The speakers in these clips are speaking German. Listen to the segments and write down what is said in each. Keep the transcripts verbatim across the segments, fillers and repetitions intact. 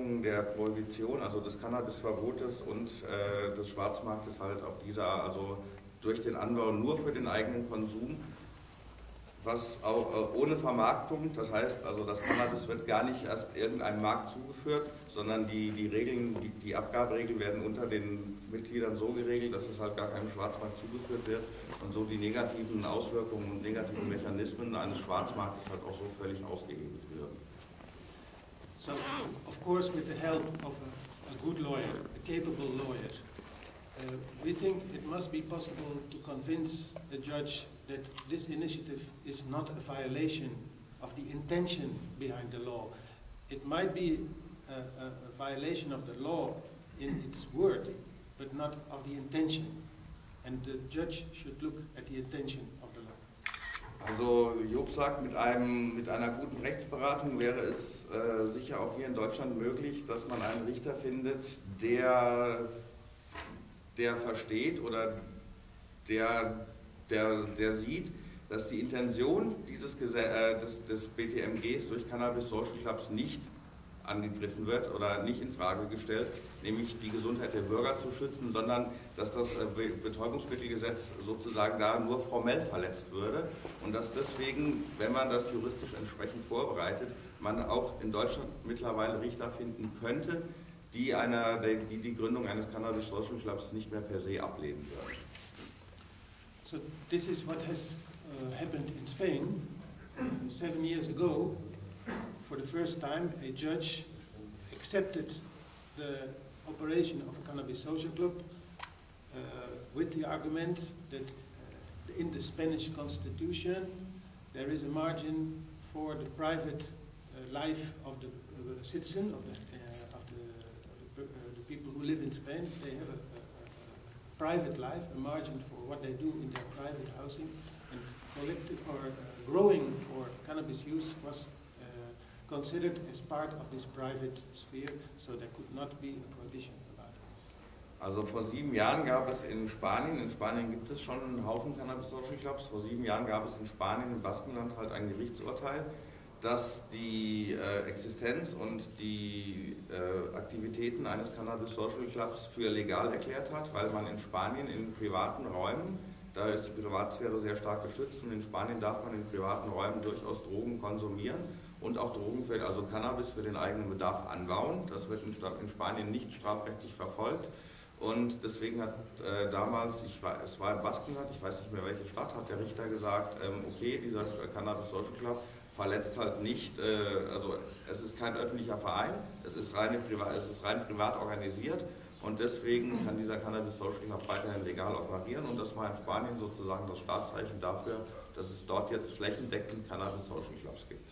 Auswirkungen der Prohibition, also des Cannabisverbotes und äh, des Schwarzmarktes halt auf dieser, also durch den Anbau nur für den eigenen Konsum, was auch äh, ohne Vermarktung, das heißt, also das Cannabis wird gar nicht erst irgendeinem Markt zugeführt, sondern die, die Regeln, die, die Abgaberegeln werden unter den Mitgliedern so geregelt, dass es halt gar keinem Schwarzmarkt zugeführt wird und so die negativen Auswirkungen und negativen Mechanismen eines Schwarzmarktes halt auch so völlig ausgehebelt werden. So, of course, with the help of a, a good lawyer, a capable lawyer, uh, we think it must be possible to convince a judge that this initiative is not a violation of the intention behind the law. It might be a, a, a violation of the law in its word, but not of the intention. And the judge should look at the intention of the law. Also Job sagt, mit, einem, mit einer guten Rechtsberatung wäre es äh, sicher auch hier in Deutschland möglich, dass man einen Richter findet, der, der versteht oder der Der, der sieht, dass die Intention dieses äh, des, des B T M Gs durch Cannabis Social Clubs nicht angegriffen wird oder nicht in Frage gestellt, nämlich die Gesundheit der Bürger zu schützen, sondern dass das äh, Betäubungsmittelgesetz sozusagen da nur formell verletzt würde und dass deswegen, wenn man das juristisch entsprechend vorbereitet, man auch in Deutschland mittlerweile Richter finden könnte, die, einer, die die Gründung eines Cannabis Social Clubs nicht mehr per se ablehnen würden. So this is what has uh, happened in Spain. Seven years ago, for the first time, a judge accepted the operation of a cannabis social club uh, with the argument that uh, in the Spanish constitution there is a margin for the private uh, life of the uh, citizen, of, the, uh, of, the, of the, uh, the people who live in Spain. They have a, a, a private life, a margin for what they do in their private housing, and collective or uh, growing for cannabis use was uh, considered as part of this private sphere, so there could not be a prohibition about it. Also vor sieben Jahren gab es in Spanien, in Spanien gibt es schon einen Haufen Cannabis Social Clubs, vor sieben Jahren gab es in Spanien, im Baskenland halt ein Gerichtsurteil, dass die äh, Existenz und die äh, Aktivitäten eines Cannabis Social Clubs für legal erklärt hat, weil man in Spanien in privaten Räumen, da ist die Privatsphäre sehr stark geschützt und in Spanien darf man in privaten Räumen durchaus Drogen konsumieren und auch Drogen, für, also Cannabis für den eigenen Bedarf anbauen. Das wird in, in Spanien nicht strafrechtlich verfolgt. Und deswegen hat äh, damals, ich war, es war im Baskenland, ich weiß nicht mehr welche Stadt, hat der Richter gesagt, ähm, okay, dieser Cannabis Social Club verletzt halt nicht, äh, also es ist kein öffentlicher Verein, es ist, reine Privat, es ist rein privat organisiert und deswegen kann dieser Cannabis Social Club weiterhin legal operieren und das war in Spanien sozusagen das Startzeichen dafür, dass es dort jetzt flächendeckend Cannabis Social Clubs gibt.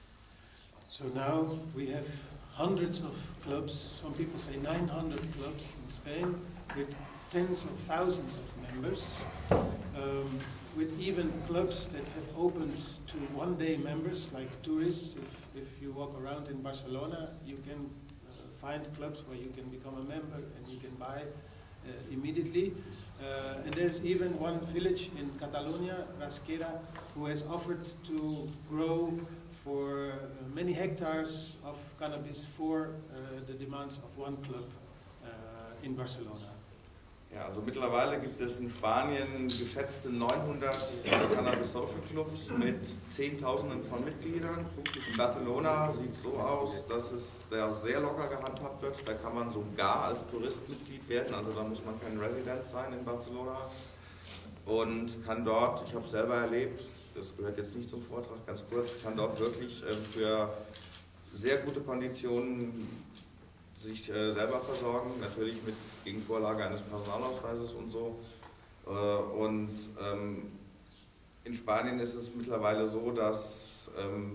So now we have hundreds of clubs, some people say nine hundred clubs in Spain with tens of thousands of members. Um, with even clubs that have opened to one-day members, like tourists. If, if you walk around in Barcelona, you can uh, find clubs where you can become a member and you can buy uh, immediately. Uh, and there's even one village in Catalonia, Rasquera, who has offered to grow for uh, many hectares of cannabis for uh, the demands of one club uh, in Barcelona. Ja, also mittlerweile gibt es in Spanien geschätzte neunhundert Cannabis Social Clubs mit Zehntausenden von Mitgliedern. In Barcelona sieht es so aus, dass es da sehr locker gehandhabt wird. Da kann man sogar als Tourist Mitglied werden, also da muss man kein Resident sein in Barcelona. Und kann dort, ich habe es selber erlebt, das gehört jetzt nicht zum Vortrag, ganz kurz, kann dort wirklich äh, für sehr gute Konditionen sich äh, selber versorgen, natürlich mit Gegenvorlage eines Personalausweises und so. Äh, und ähm, in Spanien ist es mittlerweile so, dass ähm,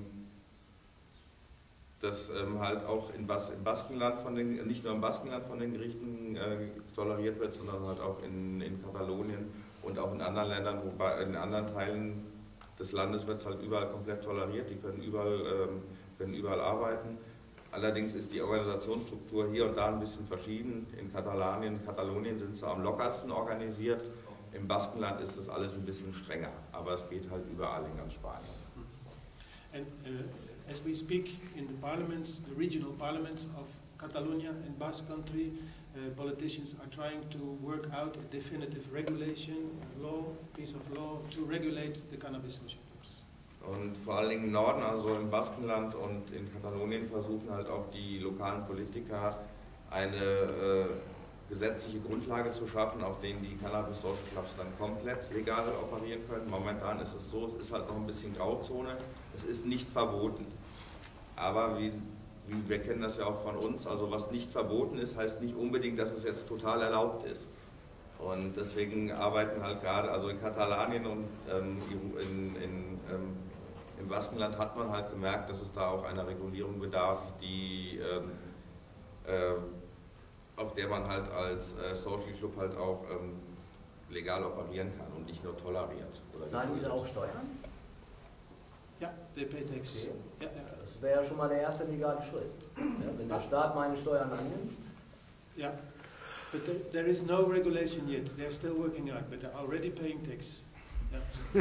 das ähm, halt auch in Bas im Baskenland von den, nicht nur im Baskenland von den Gerichten äh, toleriert wird, sondern halt auch in, in Katalonien und auch in anderen Ländern, wobei in anderen Teilen des Landes wird es halt überall komplett toleriert, die können überall, ähm, können überall arbeiten. Allerdings ist die Organisationsstruktur hier und da ein bisschen verschieden. In Katalanien, Katalonien sind sie am lockersten organisiert. Im Baskenland ist das alles ein bisschen strenger, aber es geht halt überall in ganz Spanien. And uh, as we speak in the parliaments, the regional parliaments of Catalonia and Basque Country, uh, politicians are trying to work out a definitive regulation, a law, piece of law, to regulate the cannabis social clubs. Und vor allen Dingen im Norden, also im Baskenland und in Katalonien, versuchen halt auch die lokalen Politiker eine äh, gesetzliche Grundlage zu schaffen, auf denen die Cannabis Social Clubs dann komplett legal operieren können. Momentan ist es so, es ist halt noch ein bisschen Grauzone, es ist nicht verboten. Aber wie, wie, wir kennen das ja auch von uns, also was nicht verboten ist, heißt nicht unbedingt, dass es jetzt total erlaubt ist. Und deswegen arbeiten halt gerade, also in Katalanien und ähm, in, in, ähm, im Baskenland hat man halt gemerkt, dass es da auch einer Regulierung bedarf, die ähm, äh, auf der man halt als äh, Social Club halt auch ähm, legal operieren kann und nicht nur toleriert. Zahlen die da auch Steuern? Ja, they pay tax. Okay. Ja, ja. Das wäre ja schon mal der erste legale Schritt. Ja, wenn der Staat meine Steuern annimmt. Ja, but there, there is no regulation yet. They're still working on it, but they're already paying tax. Yeah.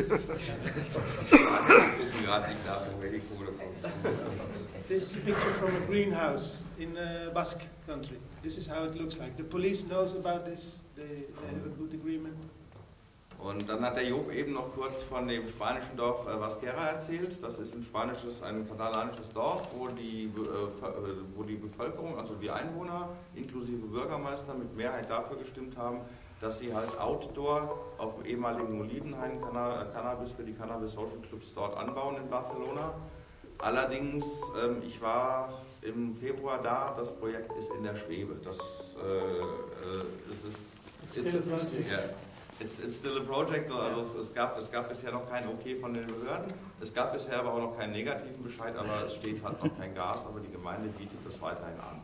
This is a picture from a greenhouse in uh, Basque country. This is how it looks like. The police knows about this. They, they have a good agreement. Und dann hat der Job eben noch kurz von dem spanischen Dorf äh, Vasquera erzählt. Das ist ein spanisches, ein katalanisches Dorf, wo die, äh, wo die Bevölkerung, also die Einwohner inklusive Bürgermeister mit Mehrheit dafür gestimmt haben, dass sie halt Outdoor auf dem ehemaligen Olivenhain Cannabis für die Cannabis Social Clubs dort anbauen in Barcelona. Allerdings, ähm, ich war im Februar da, das Projekt ist in der Schwebe. Das äh, äh, es ist It's still a process. Yeah. It's, it's still a project, also es, es, gab, es gab bisher noch kein Okay von den Behörden, es gab bisher aber auch noch keinen negativen Bescheid, aber es steht halt noch kein Gas, aber die Gemeinde bietet das weiterhin an.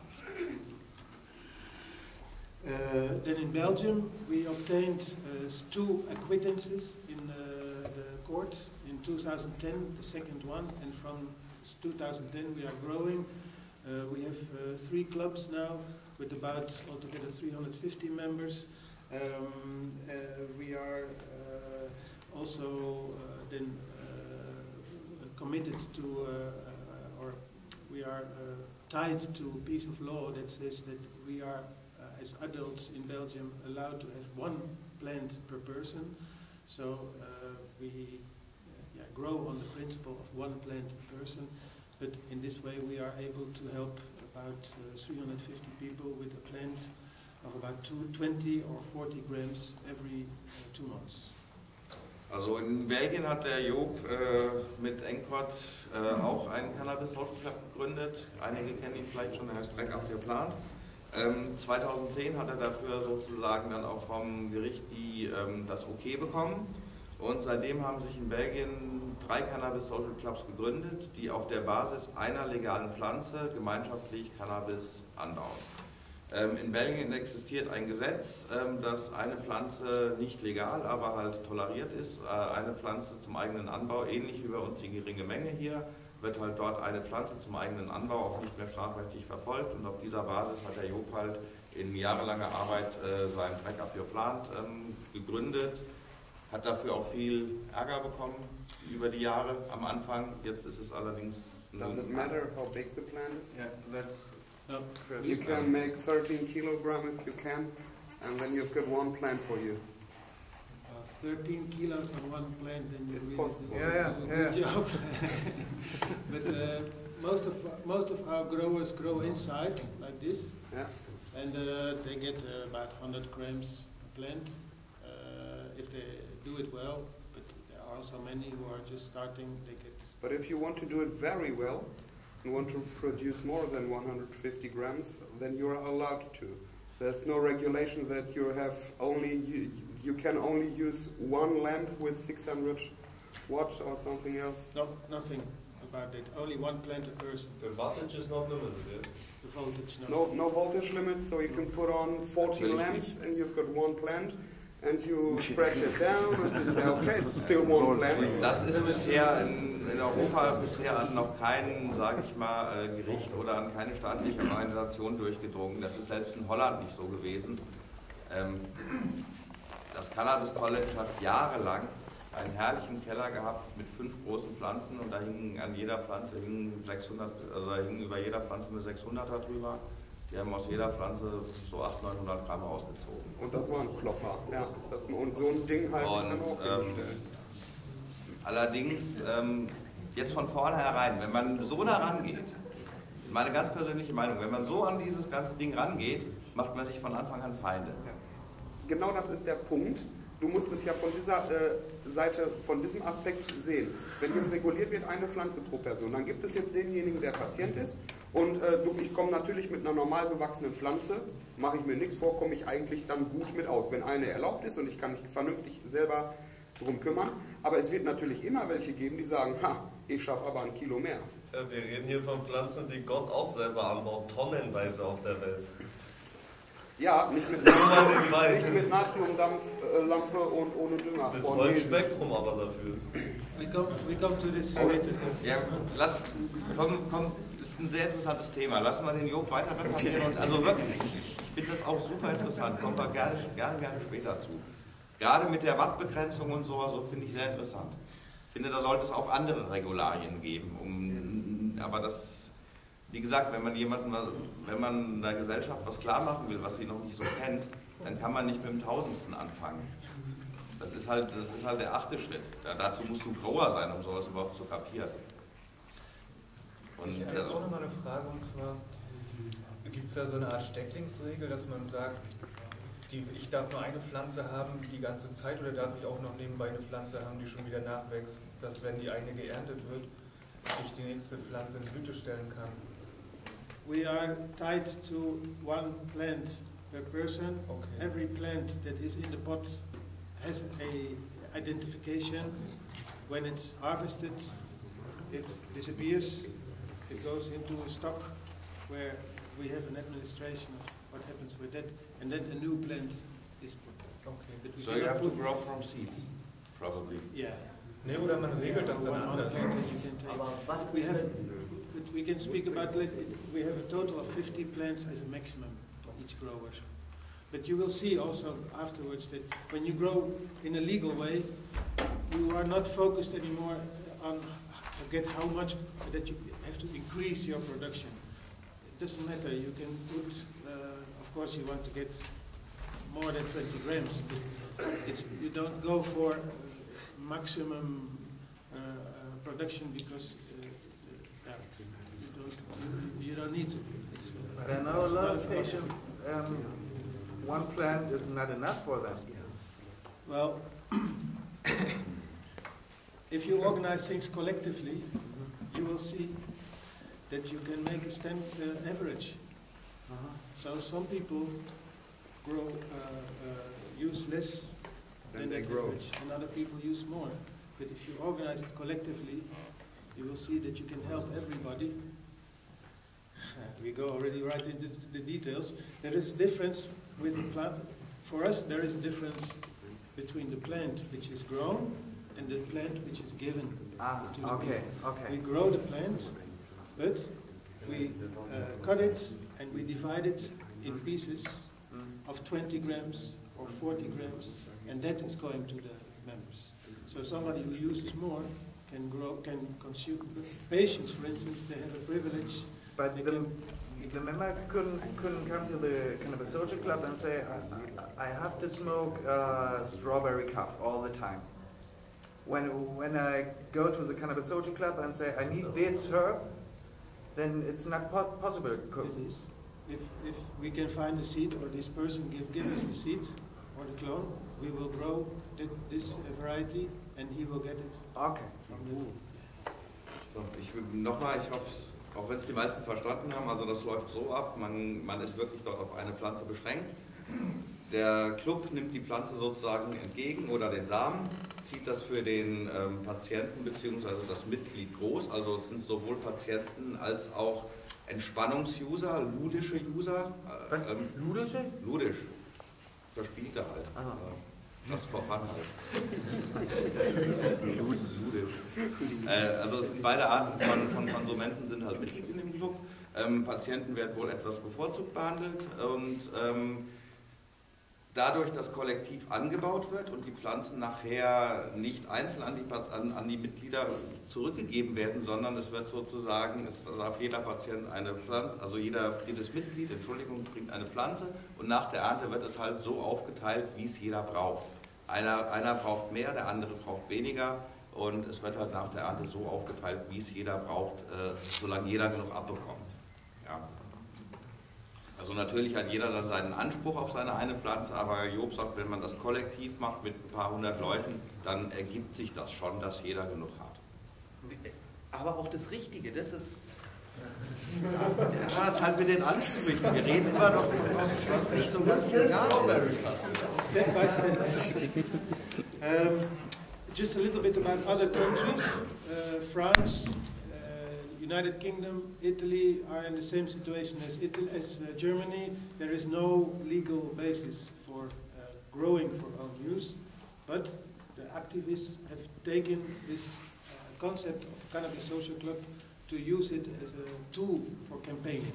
Uh, then in Belgium, we obtained uh, two acquittances in uh, the court in two thousand ten, the second one, and from two thousand ten we are growing. Uh, we have uh, three clubs now with about altogether three hundred fifty members. Um, uh, we are uh, also uh, then uh, committed to, uh, uh, or we are uh, tied to a piece of law that says that we are as adults in Belgium allowed to have one plant per person. So uh, we uh, yeah, grow on the principle of one plant per person, but in this way we are able to help about uh, three hundred fifty people with a plant of about two, twenty or forty grams every uh, two months. Also in Belgien hat der Job äh, mit Enkort äh, auch einen Cannabis Social Club gegründet. Einige kennen ihn vielleicht schon, er heißt Back Up Your Plant. Ähm, zweitausendzehn hat er dafür sozusagen dann auch vom Gericht die, ähm, das Okay bekommen und seitdem haben sich in Belgien drei Cannabis Social Clubs gegründet, die auf der Basis einer legalen Pflanze gemeinschaftlich Cannabis anbauen. Ähm, in Belgien existiert ein Gesetz, ähm, dass eine Pflanze nicht legal, aber halt toleriert ist. Äh, eine Pflanze zum eigenen Anbau, ähnlich wie bei uns die geringe Menge hier, wird halt dort eine Pflanze zum eigenen Anbau auch nicht mehr strafrechtlich verfolgt und auf dieser Basis hat der Job halt in jahrelanger Arbeit äh, sein Back Up Your Plant ähm, gegründet, hat dafür auch viel Ärger bekommen über die Jahre am Anfang, jetzt ist es allerdings... Does it matter how big the plant is? Yeah, that's, No. You can make thirteen kilograms if you can, and then you've got one plant for you. Uh, thirteen kilos on one plant, and you It's really possible. do Yeah, yeah, do a yeah. good job. But uh, most of most of our growers grow inside like this, Yeah. and uh, they get uh, about one hundred grams per plant uh, if they do it well. But there are also many who are just starting. They get. But if you want to do it very well and want to produce more than one hundred fifty grams, then you are allowed to. There's no regulation that you have only you, you can only use one lamp with six hundred watt or something else. No, nothing about that. Only one plant a person. The voltage is not limited, yeah? The voltage, no. No, no voltage limit, so you can put on fourteen lamps and you've got one plant. And you crash it down and you say, okay, it's still one plant. Das ist bisher in, in Europa bisher an noch kein, sage ich mal, äh, Gericht oder an keine staatliche Organisation durchgedrungen. Das ist selbst in Holland nicht so gewesen. Ähm, das Cannabis College hat jahrelang einen herrlichen Keller gehabt mit fünf großen Pflanzen und da hingen an jeder Pflanze hingen sechshundert, also da hingen über jeder Pflanze eine sechshunderter drüber. Die haben aus jeder Pflanze so achthundert, neunhundert Gramm rausgezogen. Und das war ein Klopper, ja. Das, und so ein Ding halt Und, dann auch ähm, hingestellt. Allerdings, ähm, jetzt von vornherein, wenn man so da rangeht, meine ganz persönliche Meinung, wenn man so an dieses ganze Ding rangeht, macht man sich von Anfang an Feinde. Ja. Genau das ist der Punkt. Du musst es ja von dieser äh, Seite, von diesem Aspekt sehen. Wenn jetzt reguliert wird, eine Pflanze pro Person, dann gibt es jetzt denjenigen, der Patient ist und äh, du, ich komme natürlich mit einer normal gewachsenen Pflanze, mache ich mir nichts vor, komme ich eigentlich dann gut mit aus, wenn eine erlaubt ist und ich kann mich vernünftig selber drum kümmern. Aber es wird natürlich immer welche geben, die sagen, ha, ich schaffe aber ein Kilo mehr. Ja, wir reden hier von Pflanzen, die Gott auch selber anbaut, tonnenweise auf der Welt. Ja, nicht mit, nicht mit Natriumdampflampe und ohne Dünger. Mit vollem Spektrum aber dafür. We come, we come to this later. Ja, lass, komm, komm, das ist ein sehr interessantes Thema. Lassen wir den Job weiter referieren. Und also wirklich, ich finde das auch super interessant. Kommen wir gerne, gerne, gerne später zu. Gerade mit der Wattbegrenzung und so, so finde ich sehr interessant. Ich finde, da sollte es auch andere Regularien geben. Um, aber das, wie gesagt, wenn man jemanden, wenn man der Gesellschaft was klar machen will, was sie noch nicht so kennt, dann kann man nicht mit dem Tausendsten anfangen. Das ist halt, das ist halt der achte Schritt. Ja, dazu musst du Grower sein, um sowas überhaupt zu kapieren. Und ich habe jetzt auch nochmal eine Frage, und zwar, gibt es da so eine Art Stecklingsregel, dass man sagt, die, ich darf nur eine Pflanze haben die ganze Zeit, oder darf ich auch noch nebenbei eine Pflanze haben, die schon wieder nachwächst, dass wenn die eine geerntet wird, ich die nächste Pflanze in Blüte stellen kann? We are tied to one plant per person. Okay. Every plant that is in the pot has a identification. When it's harvested, it disappears. It goes into a stock where we have an administration of what happens with that, and then a new plant is put. Okay. But we So you cannot have to put- grow from seeds, probably. Yeah. Ne, oder man regelt das dann One- one anders. plant that you can take. Aber was We ist, have, wenn, but we can speak about, let- we have a total of fifty plants as a maximum for each grower. But you will see also afterwards that when you grow in a legal way, you are not focused anymore on get how much that you have to increase your production. It doesn't matter, you can put, uh, of course you want to get more than twenty grams, but it's, you don't go for uh, maximum uh, uh, production because uh, uh, you, don't, you, you don't need to. It's, uh, But I know a it's lot not of philosophy. patients, um, one plant is not enough for them. Well, if you organize things collectively, you will see that you can make a stand uh, average. So some people grow, uh, uh, use less Then than they that grow. average, and other people use more. But if you organize it collectively, you will see that you can help everybody. We go already right into the details. There is a difference with the plant. For us, there is a difference between the plant which is grown and the plant which is given Ah, to the okay, people. We okay. grow the plant, but we uh, cut it and we divide it in pieces of twenty grams or forty grams, and that is going to the members. So somebody who uses more can grow, can consume. Patients, for instance, they have a privilege. But They the, can, the member couldn't, couldn't come to the kind of a social club and say, I, I have to smoke uh, strawberry cuff all the time. When, when I go to the kind of a social club and say, I need this herb, then it's not po possible. Co- it is. If, if we can find a seed, or this person give, give us the seed or the clone, we will grow th this variety and he will get it Okay. from the. So, ich will nochmal, ich hoffe, auch wenn es die meisten verstanden haben, also das läuft so ab, man, man ist wirklich dort auf eine Pflanze beschränkt. Der Club nimmt die Pflanze sozusagen entgegen oder den Samen, zieht das für den ähm, Patienten bzw. das Mitglied groß, also es sind sowohl Patienten als auch Entspannungsuser, ludische User. Äh, Was? ähm, Ludische? Ludisch, Verspielte halt. Ah. Äh, Das Vorfahren halt. Lud, ludisch. Äh, also es sind beide Arten von, von Konsumenten sind halt Mitglied in dem Club. Ähm, Patienten werden wohl etwas bevorzugt behandelt und ähm, dadurch, dass kollektiv angebaut wird und die Pflanzen nachher nicht einzeln an die, an, an die Mitglieder zurückgegeben werden, sondern es wird sozusagen, es darf jeder Patient eine Pflanze, also jeder, jedes Mitglied, Entschuldigung, bringt eine Pflanze und nach der Ernte wird es halt so aufgeteilt, wie es jeder braucht. Einer, einer braucht mehr, der andere braucht weniger und es wird halt nach der Ernte so aufgeteilt, wie es jeder braucht, äh, solange jeder genug abbekommt. Ja. Also natürlich hat jeder dann seinen Anspruch auf seine eine Pflanze, aber Job sagt, wenn man das kollektiv macht mit ein paar hundert Leuten, dann ergibt sich das schon, dass jeder genug hat. Aber auch das Richtige, das ist... Ja, das ist halt mit den Ansprüchen. Wir reden immer noch was, was nicht so ganz legal ist. Step by step. Um, just a little bit about other countries. Uh, France, uh, United Kingdom, Italy are in the same situation as, Italy, as uh, Germany. There is no legal basis for uh, growing for own use, but the activists have taken this uh, concept of Cannabis Social Club to use it as a tool for campaigning.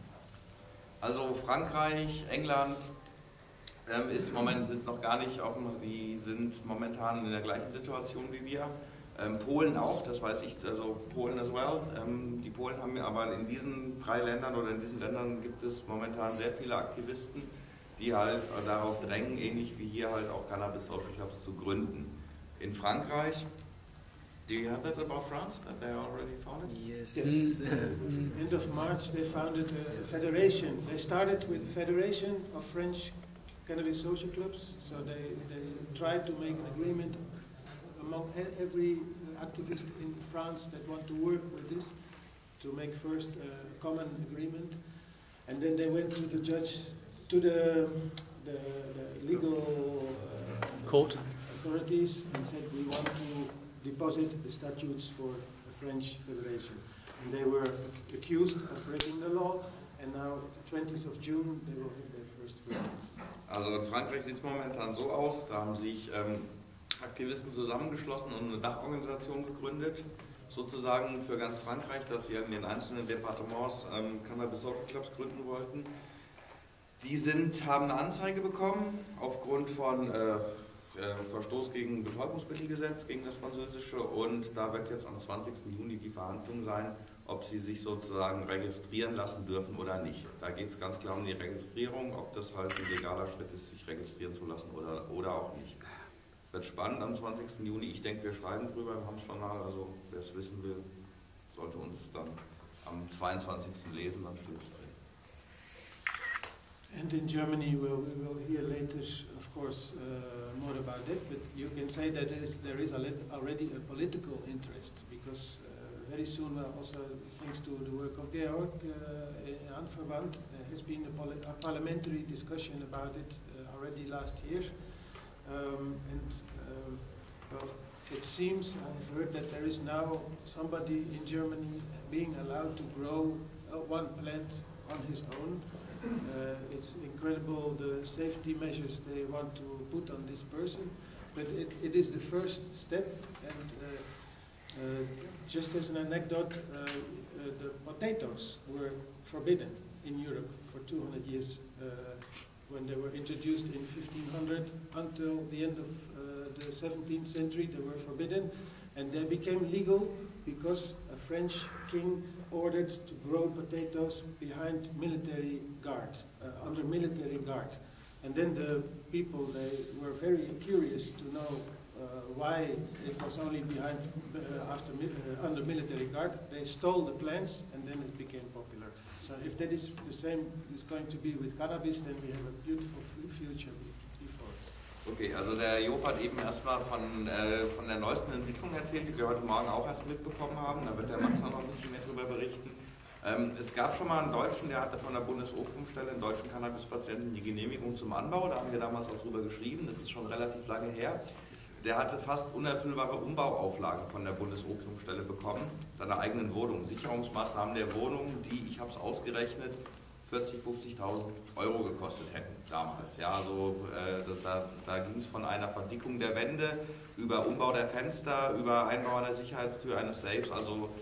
Also Frankreich, England ähm, ist Moment, sind noch gar nicht, auch noch, die sind momentan in der gleichen Situation wie wir. Ähm, Polen auch, das weiß ich, also Polen as well. Ähm, die Polen haben aber in diesen drei Ländern oder in diesen Ländern gibt es momentan sehr viele Aktivisten, die halt darauf drängen, ähnlich wie hier halt auch Cannabis Social Clubs zu gründen. In Frankreich, do you have that about France, that they already founded? Yes. Yes. Uh, end of March they founded a federation. They started with a federation of French cannabis social clubs, so they, they tried to make an agreement among every activist in France that want to work with this, to make first a common agreement, and then they went to the judge, to the, the, the legal uh, court authorities and said we want to deposit the statutes for the French Federation. And they were accused of breaking the law, and now, twentieth of June, they will have their first verdict. Also in Frankreich sieht es momentan so aus, da haben sich ähm, Aktivisten zusammengeschlossen und eine Dachorganisation gegründet, sozusagen für ganz Frankreich, dass sie in den einzelnen Departements ähm, Cannabis Social Clubs gründen wollten. Die sind, haben eine Anzeige bekommen aufgrund von äh, Verstoß gegen Betäubungsmittelgesetz, gegen das französische, und da wird jetzt am zwanzigsten Juni die Verhandlung sein, ob sie sich sozusagen registrieren lassen dürfen oder nicht. Da geht es ganz klar um die Registrierung, ob das halt ein legaler Schritt ist, sich registrieren zu lassen oder, oder auch nicht. Wird spannend am zwanzigsten Juni. Ich denke, wir schreiben drüber im Hamsjournal, also wer es wissen will, sollte uns dann am zweiundzwanzigsten lesen, dann steht es drin. And in Germany, well, we will hear later, of course, uh, more about it, but you can say that there is, there is a already a political interest, because uh, very soon, well, also thanks to the work of Georg uh, in Anverband, there has been a, a parliamentary discussion about it uh, already last year. Um, and um, well, it seems, I've heard that there is now somebody in Germany being allowed to grow uh, one plant on his own. Uh, it's incredible the safety measures they want to put on this person, but it, it is the first step. And uh, uh, just as an anecdote, uh, uh, the potatoes were forbidden in Europe for two hundred years. Uh, when they were introduced in fifteen hundred until the end of uh, the seventeenth century, they were forbidden, and they became legal because a French king ordered to grow potatoes behind military guard, uh, under military guard. And then the people, they were very curious to know uh, why it was only behind, uh, after, uh, under military guard. They stole the plants and then it became popular. So if that is the same is going to be with cannabis, then we have a beautiful future before us. Okay, also der Job hat eben erstmal von, äh, von der neuesten Entwicklung erzählt, die wir heute Morgen auch erst mitbekommen haben. Da wird der Max noch ein bisschen mehr darüber berichten. Ähm, es gab schon mal einen Deutschen, der hatte von der Bundesopiumstelle, einen deutschen Cannabispatienten, die Genehmigung zum Anbau. Da haben wir damals auch drüber geschrieben, das ist schon relativ lange her. Der hatte fast unerfüllbare Umbauauflagen von der Bundesopiumstelle bekommen, seiner eigenen Wohnung. Sicherungsmaßnahmen der Wohnung, die, ich habe es ausgerechnet, vierzigtausend, fünfzigtausend Euro gekostet hätten damals. Ja, also, äh, da da ging es von einer Verdickung der Wände über Umbau der Fenster, über Einbau einer Sicherheitstür, eines Safes. Also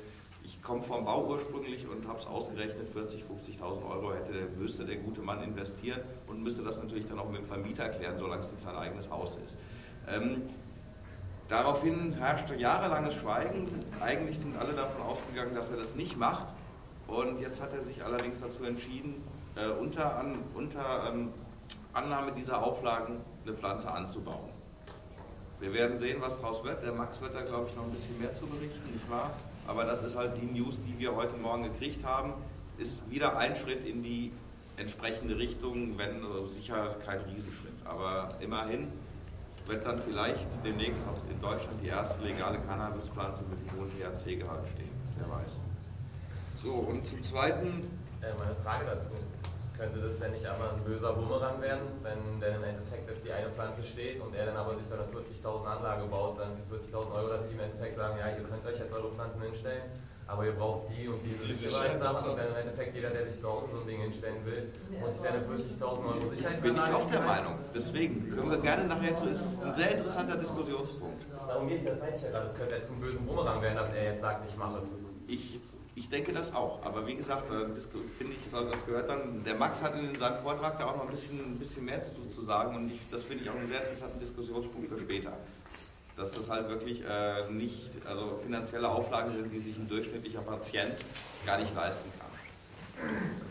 ich komme vom Bau ursprünglich und habe es ausgerechnet, vierzigtausend, fünfzigtausend Euro hätte, der, müsste der gute Mann investieren und müsste das natürlich dann auch mit dem Vermieter klären, solange es nicht sein eigenes Haus ist. Ähm, daraufhin herrschte jahrelanges Schweigen. Eigentlich sind alle davon ausgegangen, dass er das nicht macht. Und jetzt hat er sich allerdings dazu entschieden, äh, unter, an, unter ähm, Annahme dieser Auflagen eine Pflanze anzubauen. Wir werden sehen, was daraus wird. Der Max wird da, glaube ich, noch ein bisschen mehr zu berichten, nicht wahr? Aber das ist halt die News, die wir heute Morgen gekriegt haben. Ist wieder ein Schritt in die entsprechende Richtung, wenn sicher kein Riesenschritt. Aber immerhin wird dann vielleicht demnächst in Deutschland die erste legale Cannabispflanze mit einem hohen T H C-Gehalt stehen. Wer weiß. So, und zum Zweiten... Äh, meine Frage dazu. Könnte das denn nicht aber ein böser Bumerang werden, wenn denn im Endeffekt jetzt die eine Pflanze steht und er dann aber sich so eine vierzigtausend Anlage baut, dann für vierzigtausend Euro, dass die im Endeffekt sagen, ja, ihr könnt euch jetzt eure Pflanzen hinstellen, aber ihr braucht die und die gemeinsam und dann im Endeffekt jeder, der sich zu Hause so ein Ding hinstellen will, muss sich dann eine vierzigtausend Euro Sicherheitsanlage. Bin ich auch der Meinung. Deswegen können wir gerne nachher, das ist ein sehr interessanter Diskussionspunkt. Darum geht es, das meine ich ja gerade, es könnte jetzt zum bösen Bumerang werden, dass er jetzt sagt, ich mache es. Ich Ich denke das auch, aber wie gesagt, das finde ich, das gehört dann, der Max hat in seinem Vortrag da auch noch ein bisschen, ein bisschen mehr zu, zu sagen und ich, das finde ich auch einen sehr interessanten Diskussionspunkt für später. Dass das halt wirklich äh, nicht, also finanzielle Auflagen sind, die sich ein durchschnittlicher Patient gar nicht leisten kann.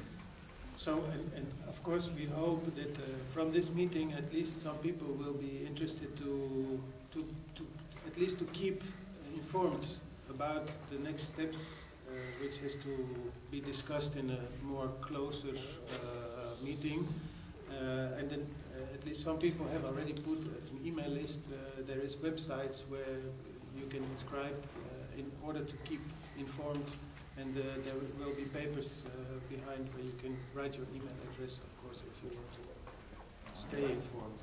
So, and, and of course we hope that uh, from this meeting at least some people will be interested to, to, to at least to keep informed about the next steps Uh, which has to be discussed in a more closer uh, meeting. Uh, and then uh, at least some people have already put an email list. Uh, there is websites where you can inscribe uh, in order to keep informed. And uh, there will be papers uh, behind where you can write your email address, of course, if you want to stay informed.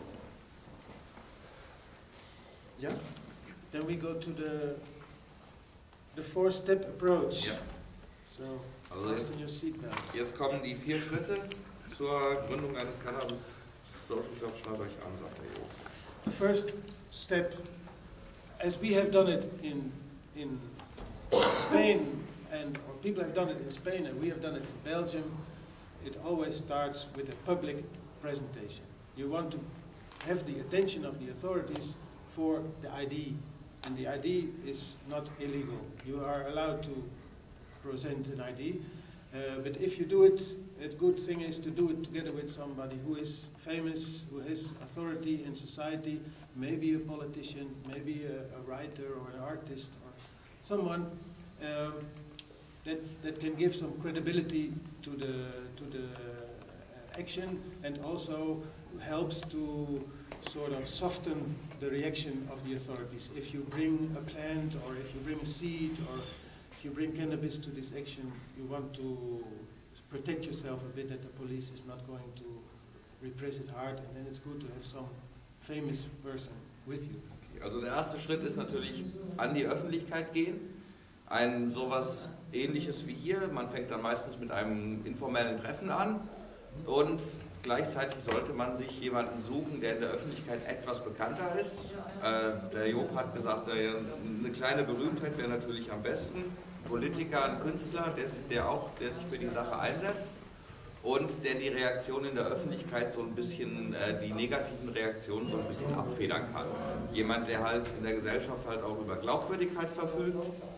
Yeah. Then we go to the The four-step approach. Ja. So, also fasten your seatbelts. Jetzt kommen die vier Schritte zur Gründung eines Cannabis Social Clubs. Schaut euch an, sagt der Jo. The first step, as we have done it in in Spain, and or people have done it in Spain, and we have done it in Belgium, it always starts with a public presentation. You want to have the attention of the authorities for the I D. And the I D is not illegal. You are allowed to present an I D. Uh, but if you do it, a good thing is to do it together with somebody who is famous, who has authority in society, maybe a politician, maybe a, a writer or an artist, or someone um, that, that can give some credibility to the, to the action and also helps to sort of soften the reaction of the authorities. If you bring a plant or if you bring a seed or if you bring cannabis to this action, you want to protect yourself a bit that the police is not going to repress it hard, and then it's good to have some famous person with you. Also der erste Schritt ist natürlich an die Öffentlichkeit gehen. Ein sowas Ähnliches wie hier. Man fängt dann meistens mit einem informellen Treffen an und gleichzeitig sollte man sich jemanden suchen, der in der Öffentlichkeit etwas bekannter ist. Äh, der Job hat gesagt, äh, eine kleine Berühmtheit wäre natürlich am besten. Ein Politiker, ein Künstler, der, der, auch, der sich für die Sache einsetzt und der die Reaktion in der Öffentlichkeit so ein bisschen, äh, die negativen Reaktionen so ein bisschen abfedern kann. Jemand, der halt in der Gesellschaft halt auch über Glaubwürdigkeit verfügt.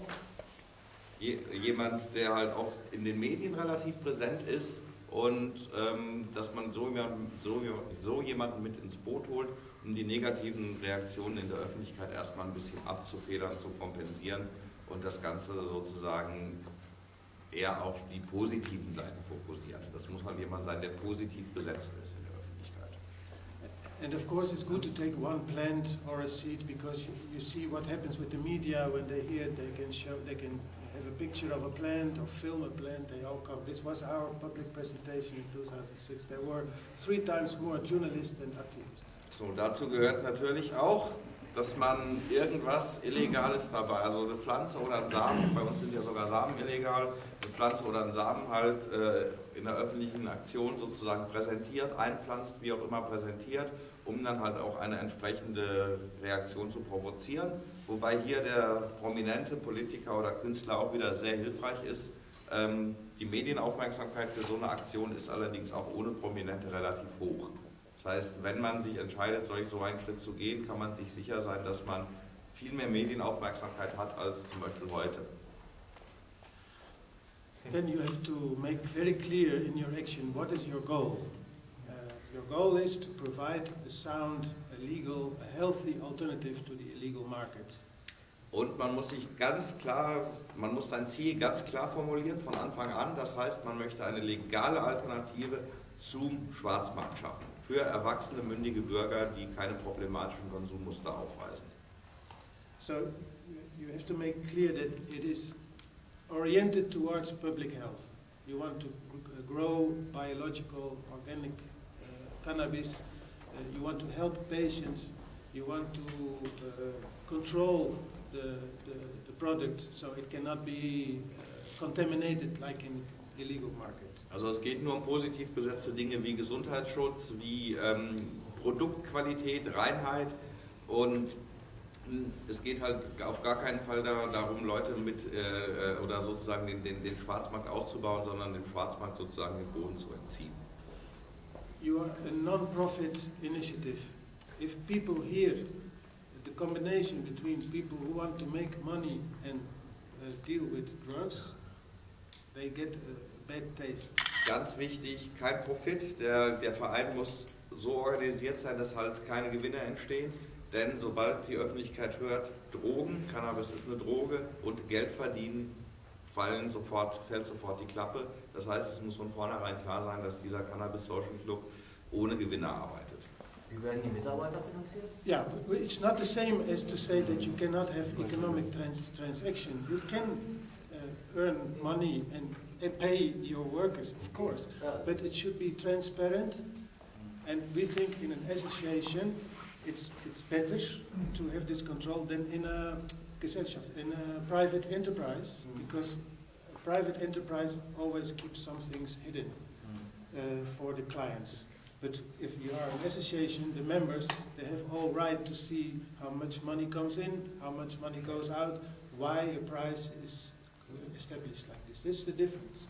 Je, jemand, der halt auch in den Medien relativ präsent ist. Und ähm, dass man so jemanden, so, so jemanden mit ins Boot holt, um die negativen Reaktionen in der Öffentlichkeit erstmal ein bisschen abzufedern, zu kompensieren und das Ganze sozusagen eher auf die positiven Seiten fokussiert. Das muss halt jemand sein, der positiv besetzt ist in der Öffentlichkeit. And of course it's good to take one plant or a seed because you, you see what happens with the media when they hear they can show, they can have a picture of a plant or film a plant, they all come. This was our public presentation in two thousand six. There were three times more journalists and activists. So, dazu gehört natürlich auch, dass man irgendwas Illegales dabei, also eine Pflanze oder ein Samen, bei uns sind ja sogar Samen illegal, eine Pflanze oder einen Samen halt äh, in der öffentlichen Aktion sozusagen präsentiert, einpflanzt, wie auch immer präsentiert, um dann halt auch eine entsprechende Reaktion zu provozieren. Wobei hier der prominente Politiker oder Künstler auch wieder sehr hilfreich ist. Ähm, die Medienaufmerksamkeit für so eine Aktion ist allerdings auch ohne Prominente relativ hoch. Das heißt, wenn man sich entscheidet, solch so einen Schritt zu gehen, kann man sich sicher sein, dass man viel mehr Medienaufmerksamkeit hat als zum Beispiel heute. Then you have to make very clear in your action what is your goal. Uh, your goal is to provide a sound, a legal, a healthy alternative to the illegal market. Und man muss sich ganz klar, man muss sein Ziel ganz klar formulieren von Anfang an. Das heißt, man möchte eine legale Alternative zum Schwarzmarkt schaffen. Für erwachsene, mündige Bürger, die keine problematischen Konsummuster aufweisen. So you have to make clear that it is oriented towards public health. You want to grow biological, organic uh, cannabis. Uh, you want to help patients. You want to uh, control the, the, the product so it cannot be uh, contaminated like in illegal market. Also es geht nur um positiv besetzte Dinge wie Gesundheitsschutz, wie ähm, Produktqualität, Reinheit und es geht halt auf gar keinen Fall da, darum, Leute mit äh, oder sozusagen den, den, den Schwarzmarkt auszubauen, sondern dem Schwarzmarkt sozusagen den Boden zu entziehen. You are a non-profit initiative. If people hear the combination between people who want to make money and uh, deal with drugs, they get a bad taste. Ganz wichtig, kein Profit. Der, der Verein muss so organisiert sein, dass halt keine Gewinne entstehen. Denn sobald die Öffentlichkeit hört, Drogen, Cannabis ist eine Droge und Geld verdienen, fallen sofort, fällt sofort die Klappe. Das heißt, es muss von vornherein klar sein, dass dieser Cannabis Social Club ohne Gewinne arbeitet. Wie werden die Mitarbeiter finanziert? Yeah, it's not the same as to say that you cannot have economic trans transaction. You can uh, earn money and uh, pay your workers, of course, but it should be transparent. And we think in an association, it's it's better to have this control than in a Gesellschaft, in a private enterprise, because a private enterprise always keeps some things hidden uh, for the clients. But if you are an association, the members, they have all right to see how much money comes in, how much money goes out, why a price is established like this. This is the difference.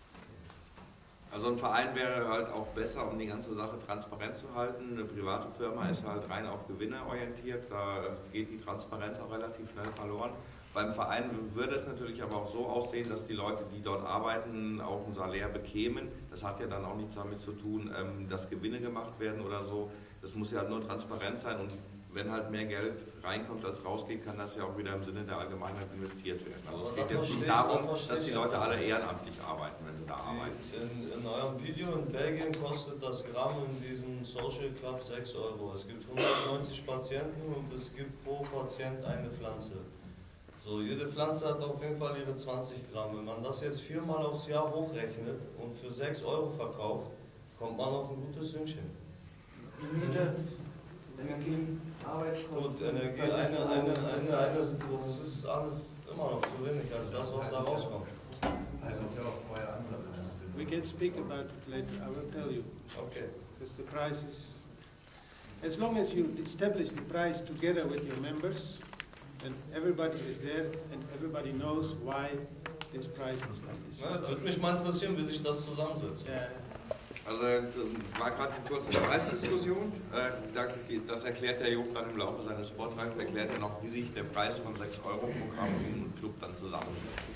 Also ein Verein wäre halt auch besser, um die ganze Sache transparent zu halten. Eine private Firma ist halt rein auf Gewinne orientiert, da geht die Transparenz auch relativ schnell verloren. Beim Verein würde es natürlich aber auch so aussehen, dass die Leute, die dort arbeiten, auch ein Salär bekämen. Das hat ja dann auch nichts damit zu tun, dass Gewinne gemacht werden oder so. Das muss ja nur transparent sein und wenn halt mehr Geld reinkommt als rausgeht, kann das ja auch wieder im Sinne der Allgemeinheit investiert werden. Also es geht jetzt nicht darum, dass die Leute alle ehrenamtlich arbeiten, wenn sie da arbeiten. In, in eurem Video in Belgien kostet das Gramm in diesem Social Club sechs Euro. Es gibt hundertneunzig Patienten und es gibt pro Patient eine Pflanze. So, jede Pflanze hat auf jeden Fall ihre zwanzig Gramm. Wenn man das jetzt viermal aufs Jahr hochrechnet und für sechs Euro verkauft, kommt man auf ein gutes Sümmchen. Energie, Arbeitskosten. Gut, Energie, eine, eine, eine, eine, das ist alles immer noch zu wenig als das, was da rauskommt. We can speak about it later, I will tell you. Okay. Because the price is, as long as you establish the price together with your members, and everybody is there and everybody knows why this price is like this. Ja, würde mich mal interessieren, wie sich das zusammensetzt. Yeah. Also es war gerade eine kurze Preisdiskussion, das erklärt der Job dann im Laufe seines Vortrags, erklärt er noch, wie sich der Preis von sechs Euro pro Gramm im Club dann zusammensetzt.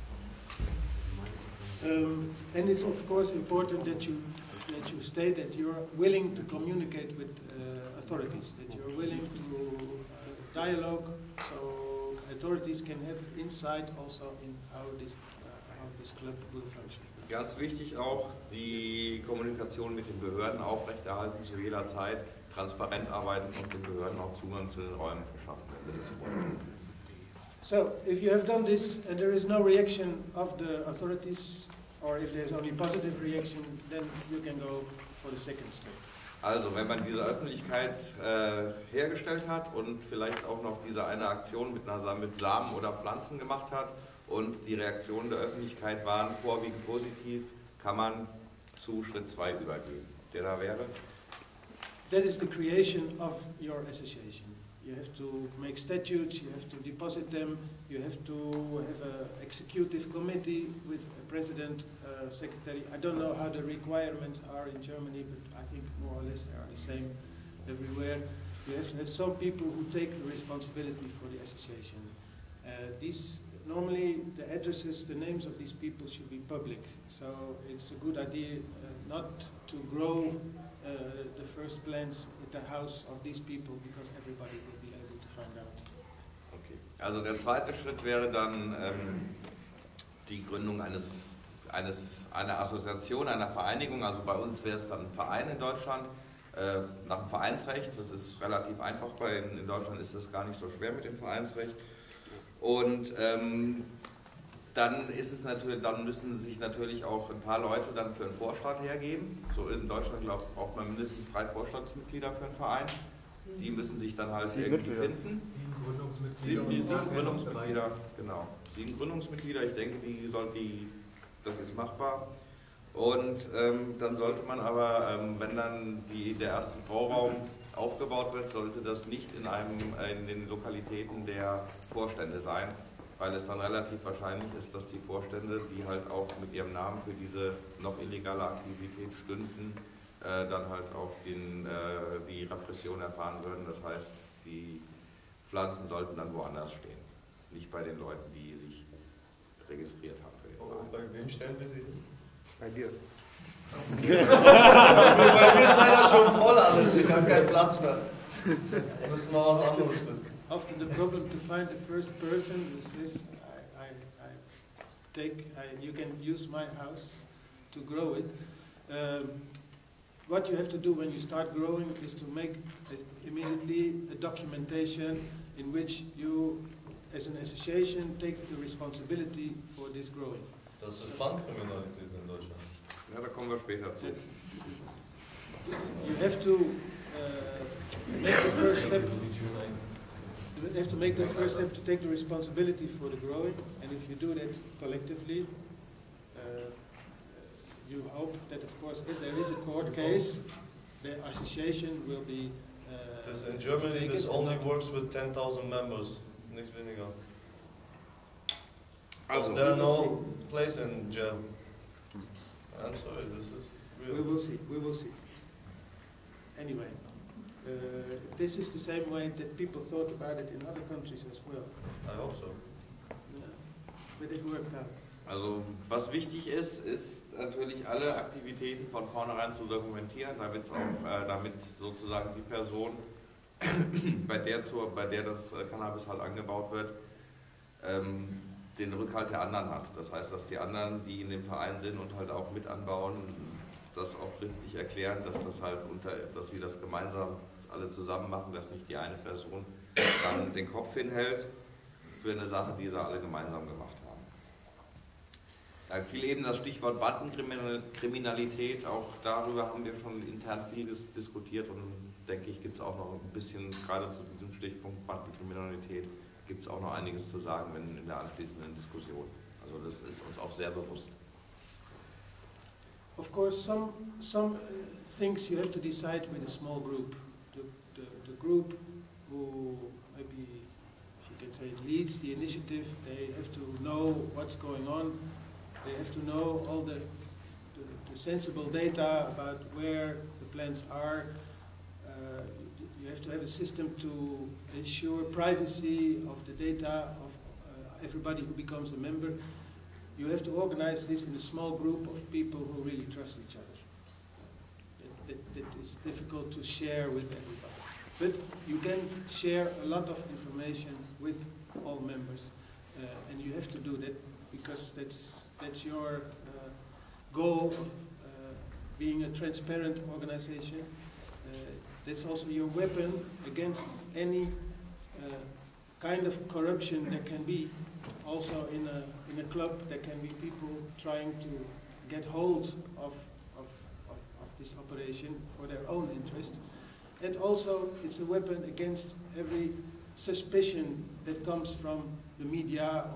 Um, and it's of course important that you, that you state that you are willing to communicate with uh, authorities, that you are willing to uh, dialogue, so authorities can have insight also in how this, uh, how this club will function. Ganz wichtig auch, die Kommunikation mit den Behörden aufrechterhalten zu jeder Zeit, transparent arbeiten und den Behörden auch Zugang zu den Räumen verschaffen, wenn sie das wollen. So, if you have done this and there is no reaction of the authorities, or if there's only positive reaction, then you can go for the second step. Also, wenn man diese Öffentlichkeit äh, hergestellt hat und vielleicht auch noch diese eine Aktion mit, einer, mit Samen oder Pflanzen gemacht hat und die Reaktionen der Öffentlichkeit waren vorwiegend positiv, kann man zu Schritt zwei übergehen. Der da wäre? That is the creation of your association. You have to make statutes, you have to deposit them, you have to have an executive committee with a president, uh, secretary. I don't know how the requirements are in Germany, but I think more or less they are the same everywhere. You have to have some people who take the responsibility for the association. Uh, these, normally the addresses, the names of these people should be public. So it's a good idea uh, not to grow uh, the first plans at the house of these people, because everybody will be able to find out. Okay. Also der zweite Schritt wäre dann ähm, die Gründung eines, eines, einer Assoziation, einer Vereinigung. Also bei uns wäre es dann ein Verein in Deutschland, äh, nach dem Vereinsrecht. Das ist relativ einfach, bei, in Deutschland ist das gar nicht so schwer mit dem Vereinsrecht. Und ähm, dann ist es natürlich, dann müssen sich natürlich auch ein paar Leute dann für einen Vorstand hergeben. So in Deutschland, glaube ich, braucht man mindestens drei Vorstandsmitglieder für einen Verein. Die müssen sich dann halt sieben irgendwie Mitglieder. finden. Sieben Gründungsmitglieder. Sieben, und sieben acht Gründungsmitglieder, genau. Sieben Gründungsmitglieder, ich denke, die soll, die, das ist machbar. Und ähm, dann sollte man aber, ähm, wenn dann die, der erste Brauraum aufgebaut wird, sollte das nicht in, einem, in den Lokalitäten der Vorstände sein, weil es dann relativ wahrscheinlich ist, dass die Vorstände, die halt auch mit ihrem Namen für diese noch illegale Aktivität stünden, äh, dann halt auch den, äh, die Repression erfahren würden. Das heißt, die Pflanzen sollten dann woanders stehen, nicht bei den Leuten, die sich registriert haben für den Verein. Und bei wem stellen wir sie? Bei dir. Bei mir ist leider schon voll alles, ich habe keinen Platz mehr. Wir müssen noch was anderes finden. Often the problem to find the first person who says, I, I, I take, I, you can use my house to grow it. Um, what you have to do when you start growing is to make a, immediately a documentation in which you, as an association, take the responsibility for this growing. Das ist Bankkriminalität in Deutschland. Ja, da kommen wir später zu. You have to uh, make the first step. You have to make the first step to take the responsibility for the growing, and if you do that collectively, uh, you hope that, of course, if there is a court case, the association will be. Uh, this in Germany, this only works with ten thousand members, nichts weniger. Also, there are no place in jail. I'm sorry, this is real. We will see. We will see. Anyway. Uh, this is the same way that people thought about it in other countries as well. I hope so. Yeah. But it worked out. Also was wichtig ist, ist natürlich alle Aktivitäten von vornherein zu dokumentieren, damit auch, äh, damit sozusagen die Person, bei der, zur, bei der das äh, Cannabis halt angebaut wird, ähm, den Rückhalt der anderen hat. Das heißt, dass die anderen, die in dem Verein sind und halt auch mit anbauen, das auch schriftlich erklären, dass das halt unter, dass sie das gemeinsam alle zusammen machen, dass nicht die eine Person dann den Kopf hinhält für eine Sache, die sie alle gemeinsam gemacht haben. Da fiel eben das Stichwort Bandenkriminalität, auch darüber haben wir schon intern viel diskutiert und denke ich, gibt es auch noch ein bisschen, gerade zu diesem Stichpunkt Bandenkriminalität, gibt es auch noch einiges zu sagen wenn in der anschließenden Diskussion. Also das ist uns auch sehr bewusst. Of course, some, some things you have to decide with a small group. The, the, the group who maybe, if you can say, leads the initiative, they have to know what's going on. They have to know all the, the, the sensible data about where the plants are. Uh, you have to have a system to ensure privacy of the data of uh, everybody who becomes a member. You have to organize this in a small group of people who really trust each other. That, that, that is difficult to share with everybody. But you can share a lot of information with all members. Uh, and you have to do that because that's, that's your uh, goal of uh, being a transparent organization. Uh, that's also your weapon against any uh, kind of corruption that can be. Also in a, in a club there can be people trying to get hold of, of, of, of this operation for their own interest. And also it's a weapon against every suspicion that comes from the media or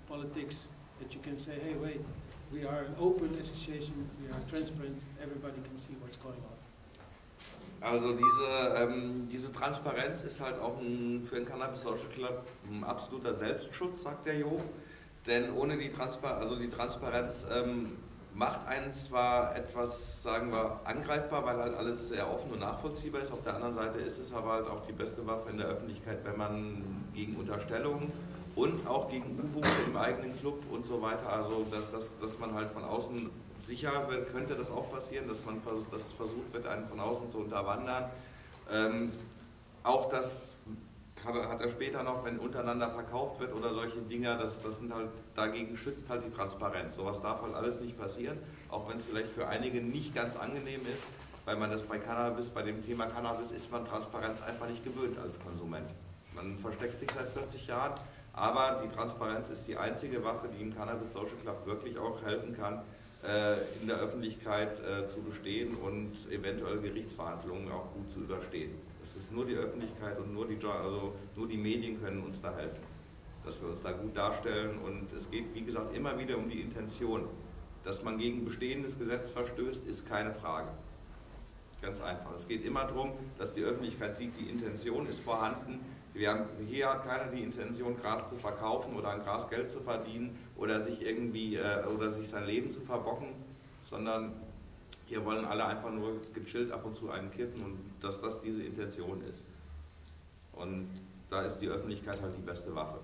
politics, that you can say, hey, wait, we are an open association, we are transparent, everybody can see what's going on. Also diese, ähm, diese Transparenz ist halt auch ein, für den Cannabis Social Club ein absoluter Selbstschutz, sagt der Jo. Denn ohne die Transparenz, also die Transparenz ähm, macht einen zwar etwas, sagen wir, angreifbar, weil halt alles sehr offen und nachvollziehbar ist. Auf der anderen Seite ist es aber halt auch die beste Waffe in der Öffentlichkeit, wenn man gegen Unterstellungen und auch gegen U-Boote im eigenen Club und so weiter, also dass, dass, dass man halt von außen sicher wird, könnte das auch passieren, dass man vers dass versucht wird, einen von außen zu unterwandern. Ähm, auch das hat er später noch, wenn untereinander verkauft wird oder solche Dinger, das, das sind halt, dagegen schützt halt die Transparenz. Sowas darf halt alles nicht passieren, auch wenn es vielleicht für einige nicht ganz angenehm ist, weil man das bei Cannabis, bei dem Thema Cannabis ist man Transparenz einfach nicht gewöhnt als Konsument. Man versteckt sich seit vierzig Jahren, aber die Transparenz ist die einzige Waffe, die im Cannabis Social Club wirklich auch helfen kann, in der Öffentlichkeit äh, zu bestehen und eventuell Gerichtsverhandlungen auch gut zu überstehen. Es ist nur die Öffentlichkeit und nur die, also nur die Medien können uns da helfen, dass wir uns da gut darstellen, und es geht, wie gesagt, immer wieder um die Intention. Dass man gegen bestehendes Gesetz verstößt, ist keine Frage. Ganz einfach. Es geht immer darum, dass die Öffentlichkeit sieht, die Intention ist vorhanden. Wir haben, hier hat keiner die Intention, Gras zu verkaufen oder an Gras Geld zu verdienen oder sich irgendwie äh, oder sich sein Leben zu verbocken, sondern hier wollen alle einfach nur gechillt ab und zu einen kippen, und dass das diese Intention ist. Und da ist die Öffentlichkeit halt die beste Waffe.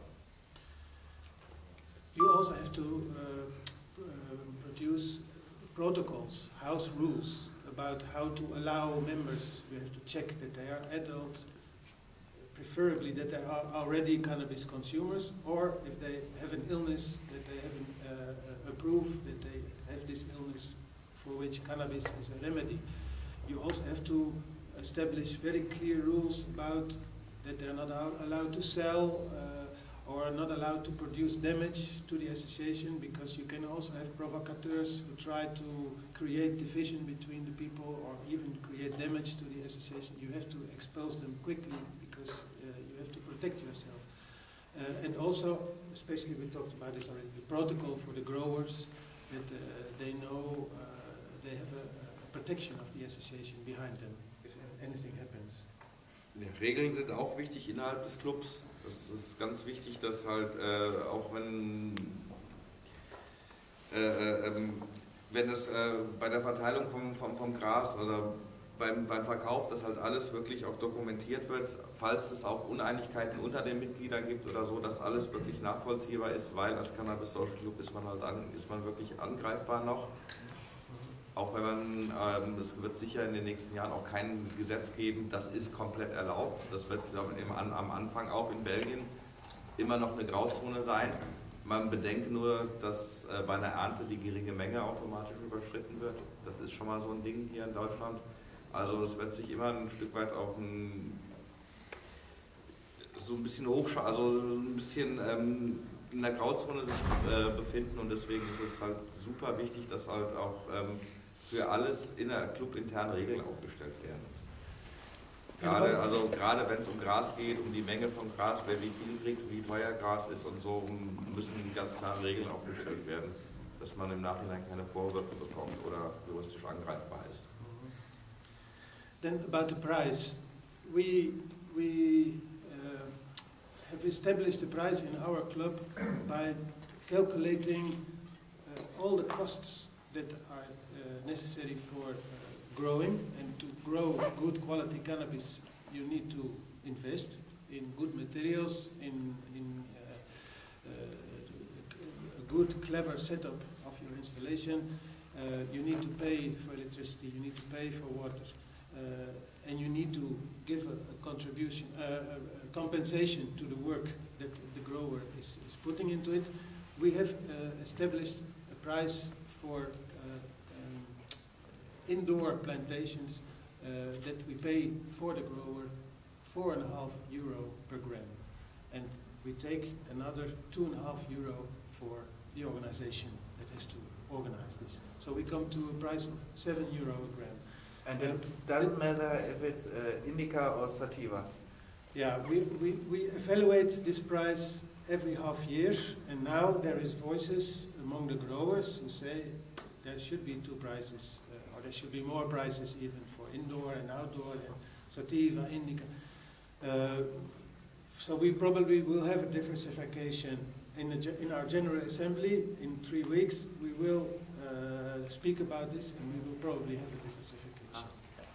You also have to uh, uh, produce protocols, house rules about how to allow members. You have to check that they are adult, preferably that they are already cannabis consumers, or if they have an illness, that they have an, uh, a proof that they have this illness for which cannabis is a remedy. You also have to establish very clear rules about that they are not allowed to sell uh, or are not allowed to produce damage to the association, because you can also have provocateurs who try to create division between the people or even create damage to the association. You have to expose them quickly, because uh, you have to protect yourself. Uh, and also, especially we talked about this already, the protocol for the growers, that uh, they know uh, they have a, a protection of the association behind them if anything happens. Ja, Regeln sind auch wichtig innerhalb des Clubs. Es ist ganz wichtig, dass halt äh, auch wenn, äh, äh, ähm, wenn das äh, bei der Verteilung vom, vom, vom Gras oder beim, beim Verkauf, dass halt alles wirklich auch dokumentiert wird, falls es auch Uneinigkeiten unter den Mitgliedern gibt oder so, dass alles wirklich nachvollziehbar ist, weil als Cannabis Social Club ist man halt an, ist man wirklich angreifbar noch. Auch wenn man, ähm, es wird sicher in den nächsten Jahren auch kein Gesetz geben, das ist komplett erlaubt. Das wird, glaube ich, am, am Anfang auch in Belgien immer noch eine Grauzone sein. Man bedenkt nur, dass äh, bei einer Ernte die geringe Menge automatisch überschritten wird. Das ist schon mal so ein Ding hier in Deutschland. Also es wird sich immer ein Stück weit auch ein, so ein bisschen hochschauen, also ein bisschen ähm, in der Grauzone sich äh, befinden, und deswegen ist es halt super wichtig, dass halt auch ähm, für alles in der Club intern Regeln aufgestellt werden. Gerade, also gerade wenn es um Gras geht, um die Menge von Gras, wer wie viel kriegt, wie teuer Gras ist und so, müssen ganz klare Regeln aufgestellt werden, dass man im Nachhinein keine Vorwürfe bekommt oder juristisch angreifbar ist. Then about the price, we we uh, have established the price in our club by calculating uh, all the costs that are uh, necessary for uh, growing, and to grow good quality cannabis you need to invest in good materials, in, in uh, uh, a good clever setup of your installation. Uh, you need to pay for electricity, you need to pay for water. Uh, and you need to give a, a contribution, uh, a, a compensation to the work that the grower is, is putting into it. We have uh, established a price for uh, um, indoor plantations uh, that we pay for the grower four and a half euro per gram, and we take another two and a half euro for the organization that has to organize this. So we come to a price of seven euro a gram. And it doesn't matter if it's uh, indica or sativa? Yeah, we, we, we evaluate this price every half year, and now there is voices among the growers who say there should be two prices, uh, or there should be more prices even for indoor and outdoor, and sativa, indica. Uh, so we probably will have a diversification. In, the, in our General Assembly, in three weeks, we will uh, speak about this, and we will probably have a diversification.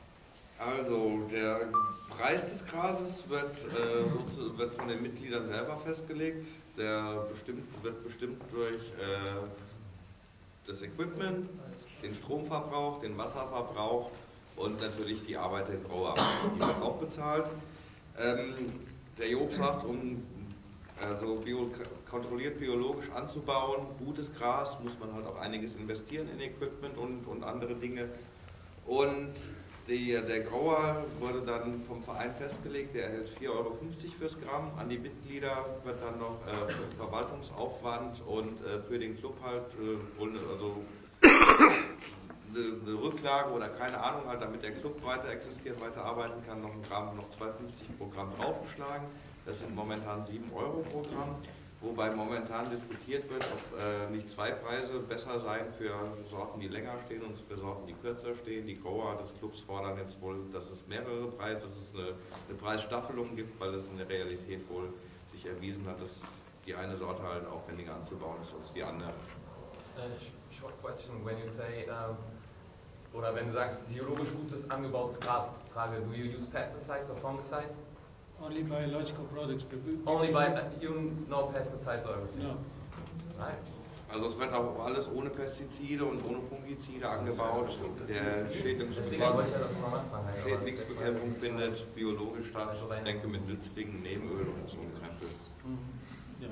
Also, der Preis des Grases wird, äh, so, wird von den Mitgliedern selber festgelegt. Der bestimmt, wird bestimmt durch äh, das Equipment, den Stromverbrauch, den Wasserverbrauch und natürlich die Arbeit der Grower. Die wird auch bezahlt. Ähm, der Job sagt, um also bio, kontrolliert biologisch anzubauen, gutes Gras, muss man halt auch einiges investieren in Equipment und, und andere Dinge. Und die, der Grower wurde dann vom Verein festgelegt, der erhält vier Euro fünfzig fürs Gramm. An die Mitglieder wird dann noch äh, Verwaltungsaufwand und äh, für den Club halt äh, also eine, eine Rücklage oder keine Ahnung, halt, damit der Club weiter existiert, weiter arbeiten kann, noch ein Gramm, noch zwei Euro fünfzig pro Gramm draufgeschlagen. Das sind momentan sieben Euro pro Gramm, wobei momentan diskutiert wird, ob äh, nicht zwei Preise besser seien für Sorten, die länger stehen und für Sorten, die kürzer stehen. Die Grower des Clubs fordern jetzt wohl, dass es mehrere Preise, dass es eine, eine Preisstaffelung gibt, weil es in der Realität wohl sich erwiesen hat, dass die eine Sorte halt aufwendiger anzubauen ist als die andere. Uh, short question, when you say, um, oder wenn du sagst, biologisch gutes angebautes Gras, Frage, do you use pesticides or fungicides? Only biological products. But we, Only by, uh, you no pesticides or everything? No. Right. Also es wird auch alles ohne Pestizide und ohne Fungizide angebaut. Der Schädlingsbekämpfung, Schädlingsbekämpfung findet biologisch statt. Ich denke mit Nützlingen, Nebenöl und so ein Krempel. Yeah.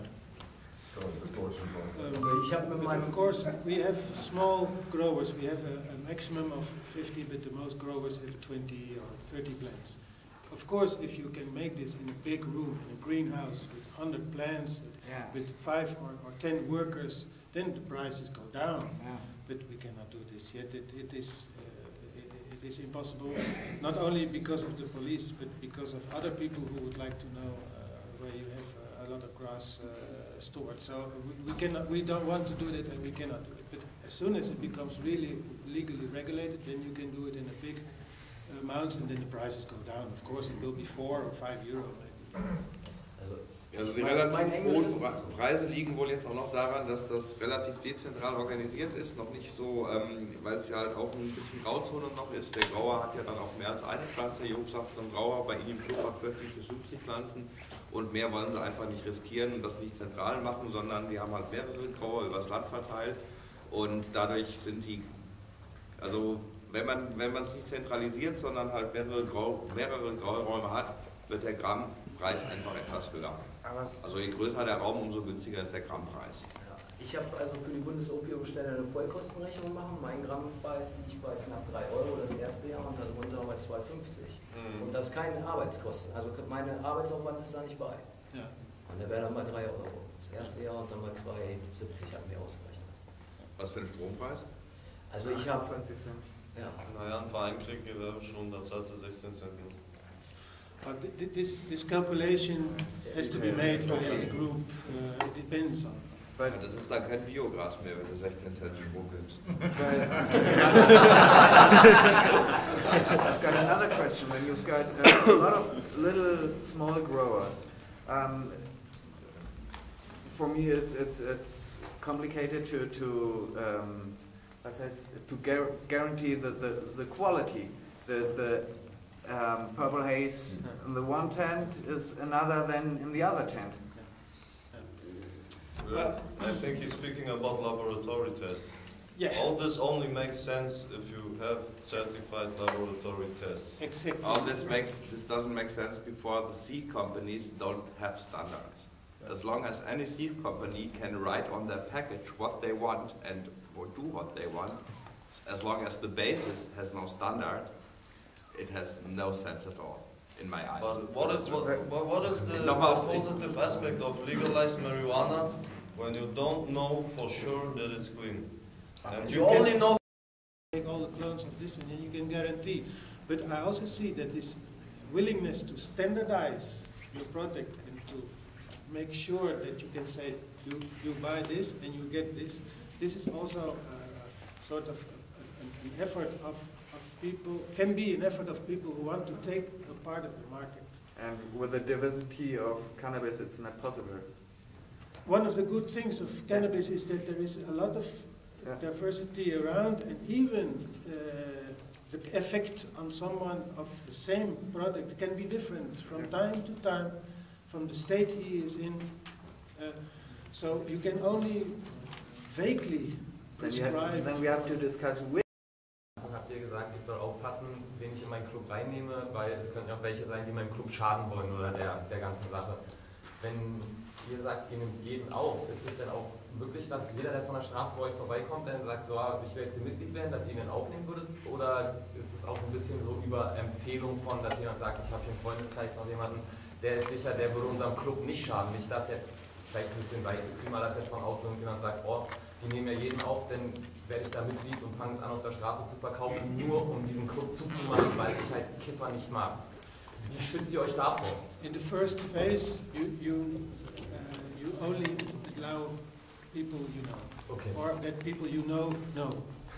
Um, but of course, we have small growers. We have a, a maximum of fifty, but the most growers have twenty or thirty plants. Of course, if you can make this in a big room, in a greenhouse, with one hundred plants, Yeah. with five or, or ten workers, then the prices go down. Yeah. But we cannot do this yet. It, it, is, uh, it, it is impossible, not only because of the police, but because of other people who would like to know uh, where you have uh, a lot of grass uh, stored. So we, we, cannot, we don't want to do that, and we cannot do it. But as soon as it becomes really legally regulated, then you can do it in a big amounts, and then the prices go down. Of course, it will be four or five euro maybe. Also die relativ hohen Preise liegen wohl jetzt auch noch daran, dass das relativ dezentral organisiert ist, noch nicht so, ähm, weil es ja halt auch ein bisschen Grauzone noch ist. Der Grauer hat ja dann auch mehr als eine Pflanze. Job sagt zum Grauer, bei ihm im Club hat vierzig bis fünfzig Pflanzen und mehr wollen sie einfach nicht riskieren und das nicht zentral machen, sondern die haben halt mehrere Grauer übers Land verteilt und dadurch sind die, also wenn man wenn man es nicht zentralisiert, sondern halt mehrere, Grau, mehrere Grauräume hat, wird der Grammpreis einfach etwas höher. Also je größer der Raum, umso günstiger ist der Grammpreis. Ja. Ich habe also für die Bundesopiumstelle eine Vollkostenrechnung machen. Mein Grammpreis liegt bei knapp drei Euro das erste Jahr und darunter bei zwei Euro fünfzig. Mhm. Und das keine Arbeitskosten. Also meine Arbeitsaufwand ist da nicht bei. Ja. Und der wäre dann bei drei Euro. Das erste Jahr und dann bei zwei Euro siebzig haben wir ausgerechnet. Was für ein Strompreis? Also ich habe... Ja. Naja, ein Verein kriegt Gewerbe schon, da zahlt sie sechzehn Cent. But this, this calculation has to be made by the group. Uh, it depends on. Ja, das ist dann kein Biogras mehr, wenn du sechzehn Cent Strom gibst. I've got another question. When you've got uh, a lot of little small growers, um, for me it's it's, it's complicated to to um, to gar guarantee the, the the quality. The the um, purple haze in the one tent is another than in the other tent. Well, I think he's speaking about laboratory tests. Yeah. All this only makes sense if you have certified laboratory tests. Exactly. All this makes this doesn't make sense before the seed companies don't have standards. As long as any seed company can write on their package what they want and or do what they want, as long as the basis has no standard, it has no sense at all, in my eyes. But what is what, what, what is the, the positive aspect of legalized marijuana when you don't know for sure that it's clean? And you, you only know take all the clones of this and then you can guarantee. But I also see that this willingness to standardize your product and to make sure that you can say, you, you buy this and you get this. This is also uh, sort of an, an effort of, of people, can be an effort of people who want to take a part of the market. And with the diversity of cannabis, it's not possible. One of the good things of cannabis is that there is a lot of Yeah. diversity around, and even uh, the effect on someone of the same product can be different from time to time, from the state he is in. Uh, so you can only vaguely Then, you have, prescribe. then we have to discuss with. Habt ihr gesagt, ich soll aufpassen, wen ich in meinen Club reinnehme, weil es könnten auch welche sein, die meinem Club schaden wollen oder der, der ganzen Sache. Wenn ihr sagt, ihr nehmt jeden auf, ist es denn auch wirklich, dass jeder, der von der Straße bei euch vorbeikommt, dann sagt, so, ich will jetzt hier Mitglied werden, dass ihr ihn aufnehmen würdet? Oder ist es auch ein bisschen so über Empfehlung von, dass jemand sagt, ich habe hier im Freundeskreis noch jemanden, der ist sicher, der würde unserem Club nicht schaden. Nicht, dass jetzt vielleicht ein bisschen weit mal das jetzt von außen und jemand sagt, oh, die nehmen ja jeden auf, dann werde ich da Mitglied und fange es an, auf der Straße zu verkaufen, nur um diesen Club zuzumachen, weil ich halt Kiffer nicht mag. Wie schützt ihr euch davor? In the first phase, you, you, uh, you only allow people you know, Okay. or that people you know know.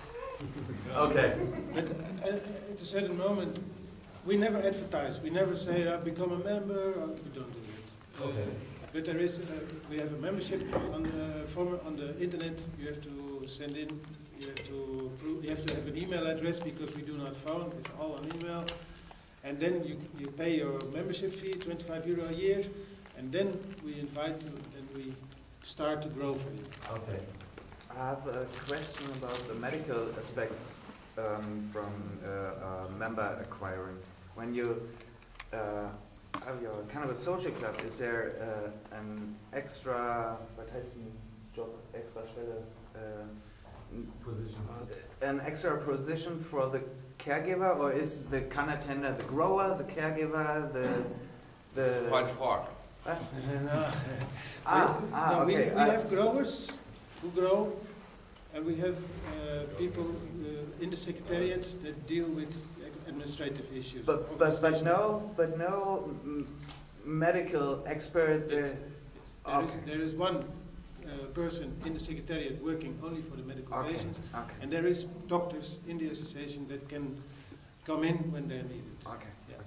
Okay. But uh, at a certain moment, we never advertise. We never say, uh, become a member, or we don't do it. Okay. But there is, uh, we have a membership on the form on the internet. You have to send in, you have to prove, you have to have an email address because we do not phone. It's all on email. And then you you pay your membership fee, twenty-five euro a year, and then we invite you and we start to grow for you. Okay. I have a question about the medical aspects um, from uh, uh, member acquiring. When you uh, have your cannabis social club, is there uh, an extra, what heißt ein Job, extra Stelle? Uh, Position. An extra position for the caregiver, or is the can attender the grower, the caregiver, the the? This is quite far. Ah, No. ah, ah No, we, okay. we I- have growers who grow, and we have uh, people uh, in the secretariat that deal with administrative issues. But but but no but no mm, medical expert. Uh, Yes. There, is, okay. there is one uh, person in the secretariat working only for the medical Okay. patients, Okay. and there is doctors in the association that can come in when they're needed. Okay. Yeah.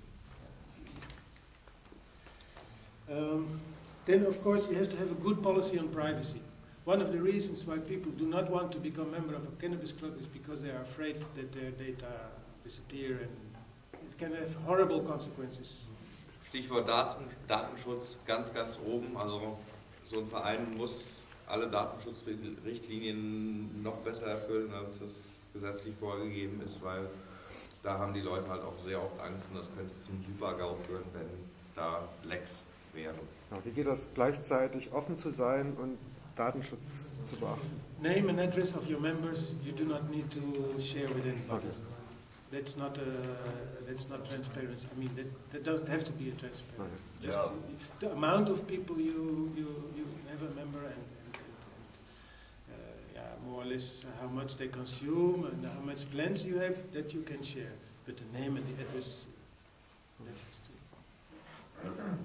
Okay. Um, then, of course, you have to have a good policy on privacy. One of the reasons why people do not want to become member of a cannabis club is because they are afraid that their data disappear, and it can have horrible consequences. Stichwort Daten, Datenschutz ganz, ganz oben. Also so ein Verein muss alle Datenschutzrichtlinien noch besser erfüllen, als es gesetzlich vorgegeben ist, weil da haben die Leute halt auch sehr oft Angst und das könnte zum Super-GAU führen, wenn da Lecks wären. Ja, wie geht das, gleichzeitig offen zu sein und Datenschutz zu beachten? Name and address of your members you do not need to share with anybody. Okay. That's not a, that's not transparency. I mean, that, that doesn't have to be a transparent. Okay. Just Yeah. the amount of people you you you have a member, and, and, and uh, yeah, more or less how much they consume and how much plans you have that you can share. But the name and the address, that has to. Um,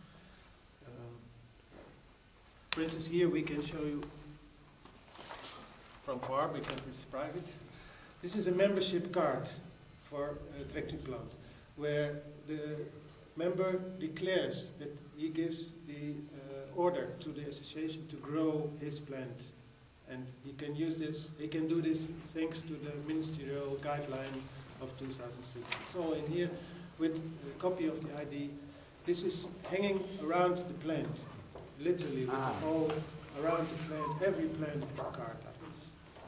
for instance, here we can show you from far because it's private. This is a membership card for uh, Tracting Plant, where the member declares that he gives the uh, order to the association to grow his plant. And he can use this, he can do this thanks to the ministerial guideline of two thousand six. It's all in here with a copy of the I D. This is hanging around the plant, literally, with Ah. all around the plant. Every plant has a card like this.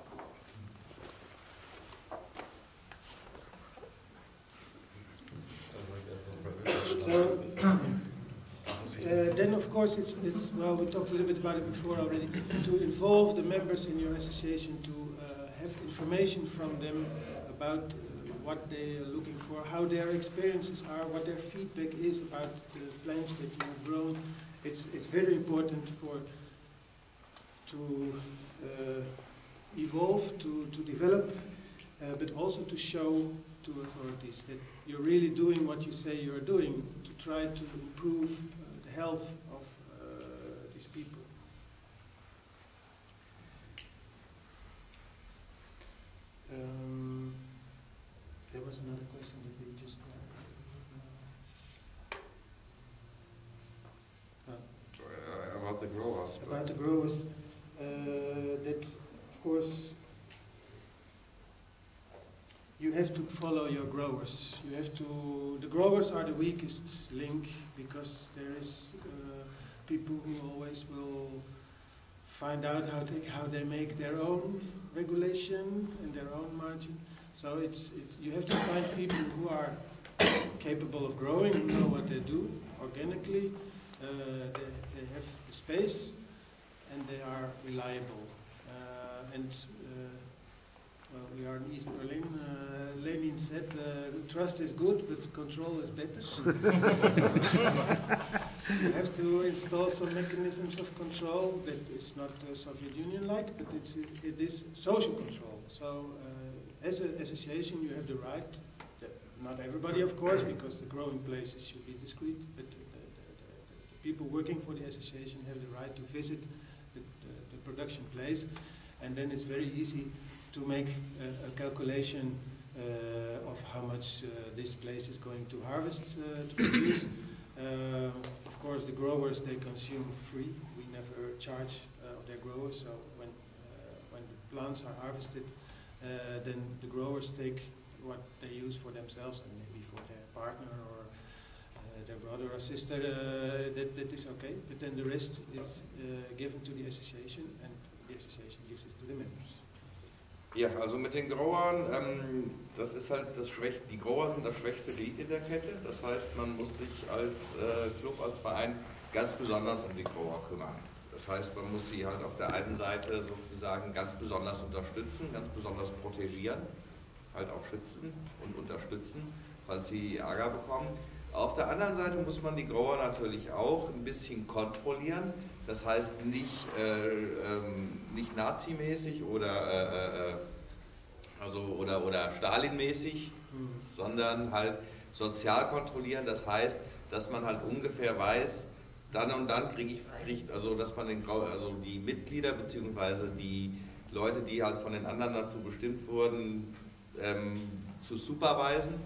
So, uh, then of course it's, it's, well, we talked a little bit about it before already, to involve the members in your association, to uh, have information from them about uh, what they are looking for, how their experiences are, what their feedback is about the plants that you have grown. It's, it's very important for, to uh, evolve, to, to develop, uh, but also to show to authorities that you're really doing what you say you're doing, to try to improve uh, the health of uh, Um, there was another question that we just got. Uh, about the growers. About the growers, uh, that of course you have to follow your growers. You have to. The growers are the weakest link because there is uh, people who always will find out how to, how they make their own regulation and their own margin. So it's it, you have to find people who are capable of growing, who know what they do organically. Uh, they, they have the space and they are reliable. Uh, and uh, well, we are in East Berlin. Uh, Lenin said, uh, "Trust is good, but control is better." You have to install some mechanisms of control that is not uh, Soviet Union-like, but it's, it, it is social control. So, uh, as an association, you have the right. That not everybody, of course, because the growing places should be discreet, but the, the, the, the people working for the association have the right to visit the, the, the production place, and then it's very easy to make a, a calculation uh, of how much uh, this place is going to harvest uh, to produce. Uh, of course, the growers, they consume free. We never charge uh, their growers. So when uh, when the plants are harvested, uh, then the growers take what they use for themselves and maybe for their partner or uh, their brother or sister. Uh, that that is okay. But then the rest is uh, given to the association, and the association gives it to the members. Ja, also mit den Growern, ähm, das ist halt das Schwächste, die Grower sind das schwächste Glied in der Kette, das heißt, man muss sich als äh, Club, als Verein ganz besonders um die Grower kümmern. Das heißt, man muss sie halt auf der einen Seite sozusagen ganz besonders unterstützen, ganz besonders protegieren, halt auch schützen und unterstützen, falls sie Ärger bekommen. Auf der anderen Seite muss man die Grower natürlich auch ein bisschen kontrollieren. Das heißt nicht, äh, ähm, nicht nazimäßig oder, äh, also, oder, oder Stalin-mäßig, mhm. sondern halt sozial kontrollieren. Das heißt, dass man halt ungefähr weiß, dann und dann kriege ich, kriegt, also dass man den Grau, also die Mitglieder bzw. die Leute, die halt von den anderen dazu bestimmt wurden, ähm, zu supervisen.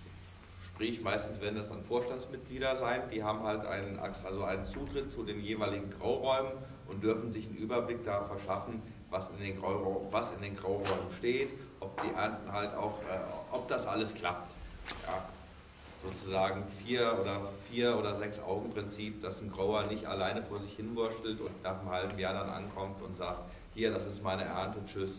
Sprich, meistens werden das dann Vorstandsmitglieder sein, die haben halt einen, also einen Zutritt zu den jeweiligen Grauräumen und dürfen sich einen Überblick da verschaffen, was in den, Grau, was in den Grauräumen steht, ob die Ernten halt auch, äh, ob das alles klappt. Ja, sozusagen vier oder vier oder sechs Augen Prinzip, dass ein Grauer nicht alleine vor sich hinwurschtelt und nach einem halben Jahr dann ankommt und sagt, hier, das ist meine Ernte, tschüss.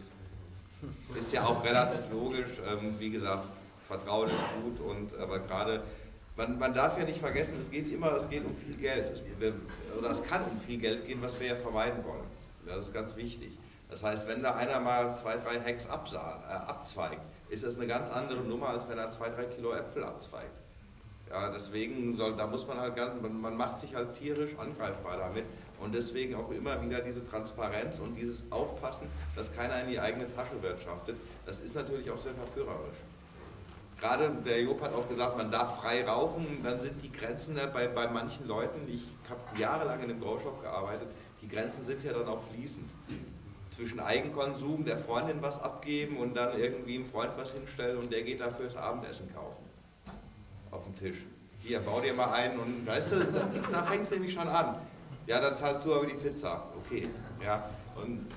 Ist ja auch relativ logisch, ähm, wie gesagt, Vertrauen ist gut, und aber gerade, man, man darf ja nicht vergessen, es geht immer, es geht um viel Geld, es, oder es kann um viel Geld gehen, was wir ja vermeiden wollen. Das ist ganz wichtig. Das heißt, wenn da einer mal zwei, drei Hecks absa äh, abzweigt, ist das eine ganz andere Nummer, als wenn er zwei, drei Kilo Äpfel abzweigt. Ja, deswegen soll, da muss man halt ganz, man, man macht sich halt tierisch angreifbar damit, und deswegen auch immer wieder diese Transparenz und dieses Aufpassen, dass keiner in die eigene Tasche wirtschaftet. Das ist natürlich auch sehr verführerisch. Gerade der Job hat auch gesagt, man darf frei rauchen, dann sind die Grenzen bei, bei manchen Leuten, ich habe jahrelang in einem Grow-Shop gearbeitet, die Grenzen sind ja dann auch fließend. Zwischen Eigenkonsum, der Freundin was abgeben und dann irgendwie einem Freund was hinstellen und der geht dafür das Abendessen kaufen. Auf dem Tisch. Hier, bau dir mal ein, und weißt du, da, da fängt es nämlich schon an. Ja, dann zahlst du aber die Pizza. Okay, ja, und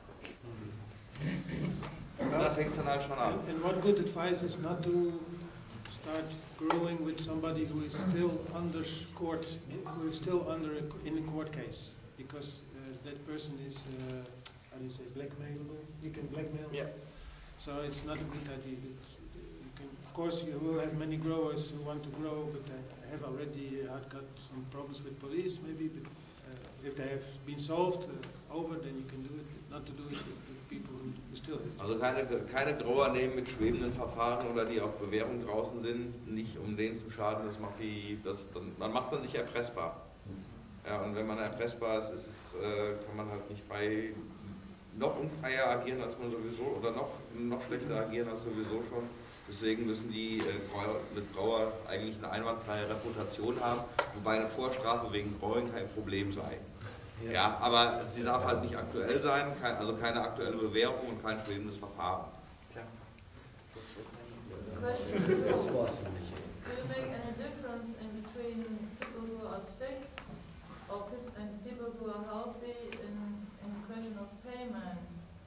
da fängt es dann halt schon an. And one good advice is not to start growing with somebody who is still under court, who is still under a, in a court case, because uh, that person is, uh, how do you say, blackmailable? You can blackmail. Yeah. So it's not a good idea. It's, you can, of course, you will have many growers who want to grow, but uh, have already uh, got some problems with police, maybe. But uh, if they have been solved uh, over, then you can do it. Not to do it with, with people who, who still have it. Also keine, keine Grower nehmen mit schwebenden Verfahren oder die auf Bewährung draußen sind, nicht um denen zu schaden. Das macht die, das, dann, dann macht man sich erpressbar. Ja, und wenn man erpressbar ist, ist es, äh, kann man halt nicht frei, noch unfreier agieren als man sowieso, oder noch, noch schlechter agieren als sowieso schon. Deswegen müssen die äh, mit Grauer eigentlich eine einwandfreie Reputation haben, wobei eine Vorstrafe wegen Growing kein Problem sei. Ja, ja, aber sie darf halt nicht aktuell sein, kein, also keine aktuelle Bewährung und kein schwebendes Verfahren. Ja. question is, do you make any difference in between people who are sick or pe- and people who are healthy in, in the question of payment?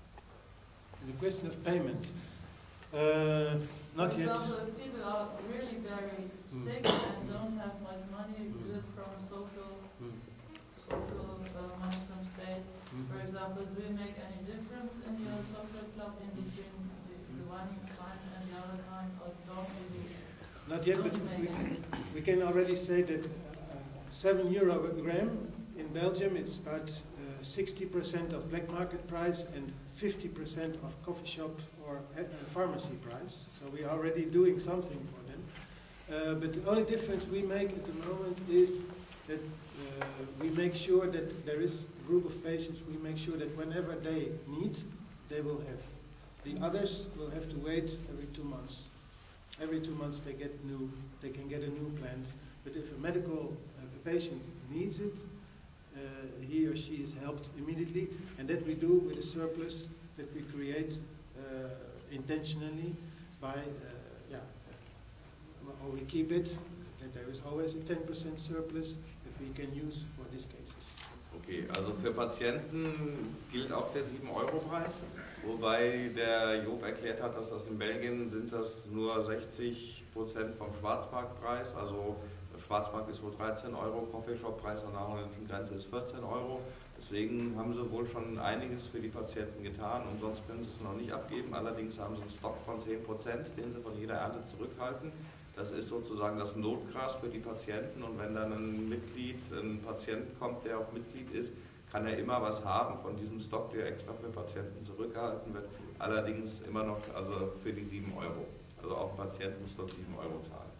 The question of payment. Uh, not For yet. example, if people are really very Mm. sick and don't have much money, Mm. do it from social, Mm. social uh, money from state. Mm. For example, do you make any difference in your social club in between the, the one kind and the other kind, or don't really? Not yet, but we, we can already say that uh, seven euro a gram in Belgium, it's about uh, sixty percent of black market price and fifty percent of coffee shop or uh, pharmacy price. So we are already doing something for them. Uh, but the only difference we make at the moment is that uh, we make sure that there is a group of patients, we make sure that whenever they need, they will have. The others will have to wait every two months. Every two months they get new, they can get a new plant. But if a medical uh, patient needs it, uh, he or she is helped immediately. And that we do with a surplus that we create uh, intentionally by, uh, yeah, or we keep it, that there is always a ten percent surplus that we can use for these cases. Okay, also für Patienten gilt auch der sieben Euro Preis, wobei der Job erklärt hat, dass das in Belgien sind das nur sechzig Prozent vom Schwarzmarktpreis, also der Schwarzmarkt ist wohl dreizehn Euro, Coffeeshop-Preis an der holländischen Grenze ist vierzehn Euro, deswegen haben sie wohl schon einiges für die Patienten getan und sonst können sie es noch nicht abgeben, allerdings haben sie einen Stock von zehn Prozent, den sie von jeder Ernte zurückhalten. Das ist sozusagen das Notgras für die Patienten und wenn dann ein Mitglied, ein Patient kommt, der auch Mitglied ist, kann er immer was haben von diesem Stock, der extra für Patienten zurückgehalten wird, allerdings immer noch also für die sieben Euro. Also auch ein Patient muss dort sieben Euro zahlen.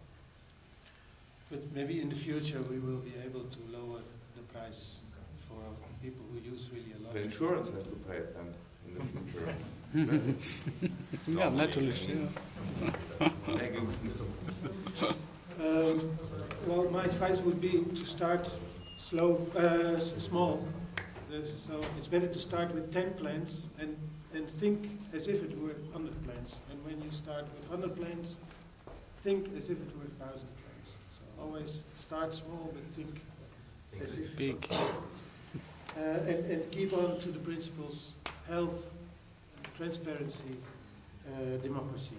But maybe in the future we will be able to lower the price for people who use really a lot. The insurance has to pay it then in the future. Ja, natürlich. Ja. Um, well, my advice would be to start slow, uh, s- small. Uh, so it's better to start with ten plants and, and think as if it were one hundred plants. And when you start with one hundred plants, think as if it were one thousand plants. So always start small, but think as if Big. Uh, and, and keep on to the principles: health, uh, transparency, uh, democracy.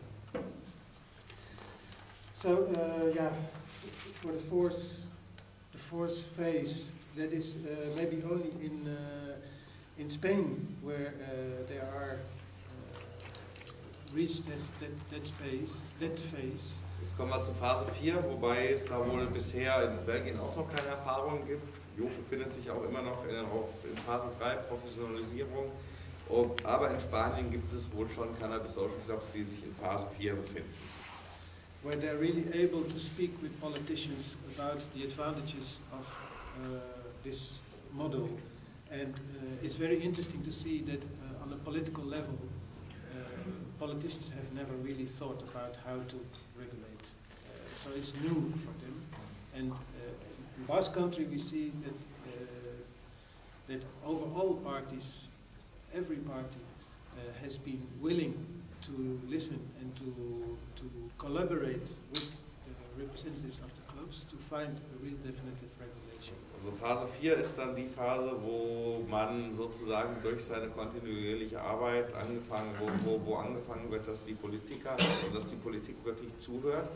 So uh, yeah, f- for the fourth, the fourth phase, that is uh, maybe only in uh, in Spain where uh, there are uh, reached that, that that space, that phase. Jetzt kommen wir zur Phase vier, wobei es da wohl bisher in Belgien auch noch keine Erfahrungen gibt. Jo befindet sich auch immer noch in, in Phase drei, Professionalisierung. Und, aber in Spanien gibt es wohl schon Cannabis Social Clubs, die sich in Phase vier befinden. Where they're really able to speak with politicians about the advantages of uh, this model. And uh, it's very interesting to see that uh, on a political level, uh, politicians have never really thought about how to regulate. Uh, so it's new for them. And uh, in Basque Country we see that, uh, that over all parties, every party uh, has been willing to listen and to, to collaborate with the representatives of the clubs to find a real definitive regulation. Also Phase vier ist dann die Phase, wo man sozusagen durch seine kontinuierliche Arbeit angefangen, wo, wo, wo angefangen wird, dass die Politiker, also dass die Politik wirklich zuhört,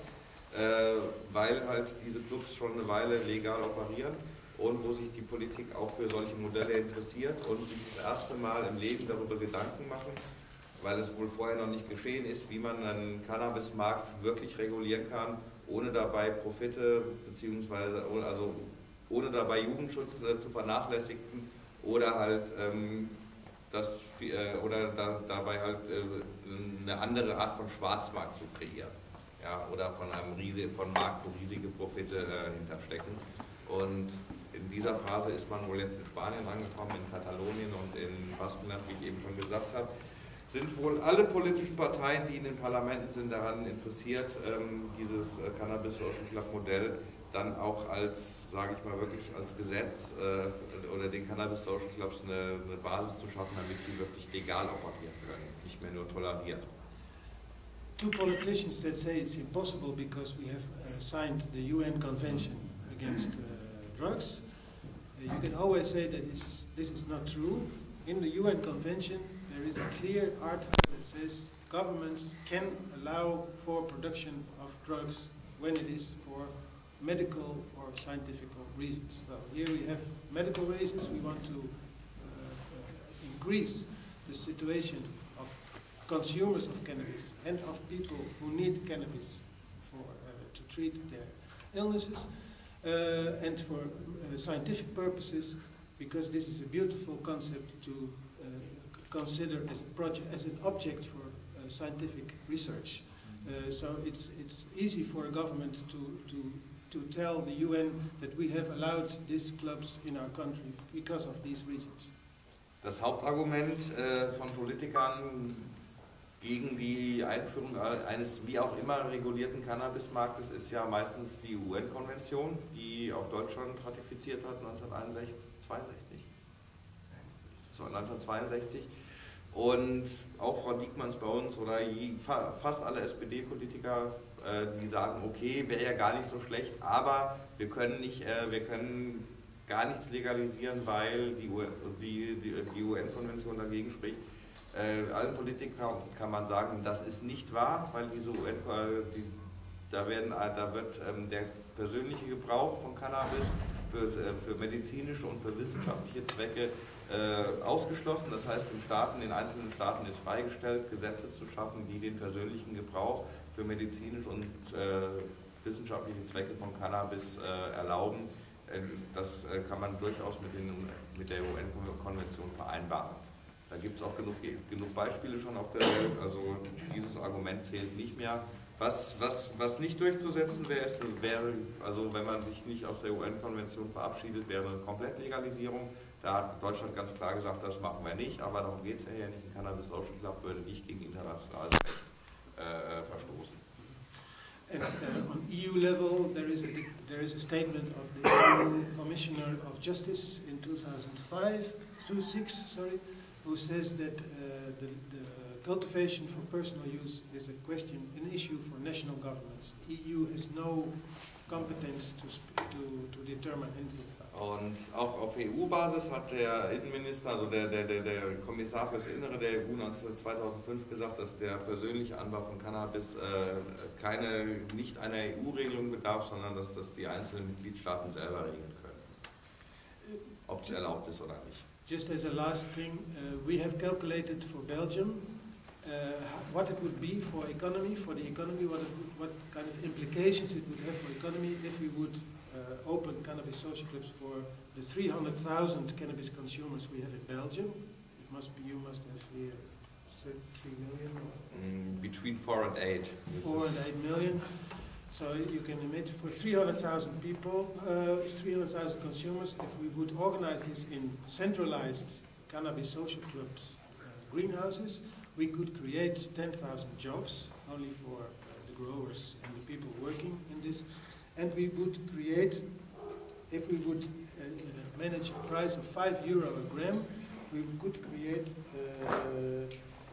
äh, weil halt diese Clubs schon eine Weile legal operieren und wo sich die Politik auch für solche Modelle interessiert und sich das erste Mal im Leben darüber Gedanken machen, weil es wohl vorher noch nicht geschehen ist, wie man einen Cannabismarkt wirklich regulieren kann, ohne dabei Profite beziehungsweise also ohne dabei Jugendschutz äh, zu vernachlässigen oder halt ähm, das äh, oder da, dabei halt äh, eine andere Art von Schwarzmarkt zu kreieren, ja, oder von einem riesig, von Markt, wo riesige Profite äh, hinterstecken. Und in dieser Phase ist man wohl jetzt in Spanien angekommen, in Katalonien und in Baskenland, wie ich eben schon gesagt habe. Sind wohl alle politischen Parteien, die in den Parlamenten sind, daran interessiert, ähm, dieses äh, Cannabis Social Club Modell dann auch als, sage ich mal, wirklich als Gesetz äh, oder den Cannabis Social Clubs eine, eine Basis zu schaffen, damit sie wirklich legal operieren können, nicht mehr nur toleriert. two politicians that say it's impossible because we have uh, signed the U N Convention against uh, drugs. Uh, you can always say that this is, this is not true. In the U N Convention, there is a clear article that says governments can allow for production of drugs when it is for medical or scientific reasons. Well, here we have medical reasons. We want to uh, increase the situation of consumers of cannabis and of people who need cannabis for, uh, to treat their illnesses uh, and for uh, scientific purposes, because this is a beautiful concept to uh, consider as a project, as an object for uh, scientific research. Uh, so it's it's easy for a government to to to tell the U N that we have allowed these clubs in our country because of these reasons. Das Hauptargument äh, von Politikern gegen die Einführung eines wie auch immer regulierten Cannabismarktes ist ja meistens die U N-Konvention, die auch Deutschland ratifiziert hat neunzehnhundertzweiundsechzig. So, neunzehnhundertzweiundsechzig. Und auch Frau Diekmanns bei uns oder je, fa fast alle S P D-Politiker, äh, die sagen, okay, wäre ja gar nicht so schlecht, aber wir können, nicht, äh, wir können gar nichts legalisieren, weil die, die, die, die U N-Konvention dagegen spricht. Äh, allen Politikern kann man sagen, das ist nicht wahr, weil diese U N, die, da, werden, da wird ähm, der persönliche Gebrauch von Cannabis für, äh, für medizinische und für wissenschaftliche Zwecke äh, ausgeschlossen. Das heißt, den Staaten, den einzelnen Staaten ist freigestellt, Gesetze zu schaffen, die den persönlichen Gebrauch für medizinische und äh, wissenschaftliche Zwecke von Cannabis äh, erlauben. Äh, das äh, kann man durchaus mit, den, mit der U N-Konvention vereinbaren. Da gibt es auch genug, genug Beispiele schon auf der Welt, also dieses Argument zählt nicht mehr. Was, was, was nicht durchzusetzen wäre, wäre, also wenn man sich nicht aus der U N-Konvention verabschiedet, wäre eine Komplettlegalisierung. Da hat Deutschland ganz klar gesagt, das machen wir nicht, aber darum geht es ja hier nicht. Ein Cannabis Social Club würde nicht gegen internationales Recht äh, verstoßen. And uh, on E U level, there is, a, there is a statement of the E U Commissioner of Justice in two thousand five, two thousand six, sorry, who says that uh, the, the cultivation for personal use is a question, an issue for national governments. E U has no competence to, to, to determine anything. Und auch auf E U-Basis hat der Innenminister, also der, der, der, der Kommissar fürs Innere der E U zweitausendfünf gesagt, dass der persönliche Anbau von Cannabis äh, keine, nicht einer E U-Regelung bedarf, sondern dass das die einzelnen Mitgliedstaaten selber regeln können, ob es erlaubt ist oder nicht. Just as a last thing, uh, we have calculated for Belgium uh, what it would be for economy, for the economy, what, it would, what kind of implications it would have for economy if we would Uh, open cannabis social clubs for the three hundred thousand cannabis consumers we have in Belgium. It must be, you must have here three million? Or mm, between four and eight. Four and eight million. So you can imagine for three hundred thousand people, uh, three hundred thousand consumers, if we would organize this in centralized cannabis social clubs, uh, greenhouses, we could create ten thousand jobs only for uh, the growers and the people working in this. And we would create, if we would uh, manage a price of five euro a gram, we could create uh, one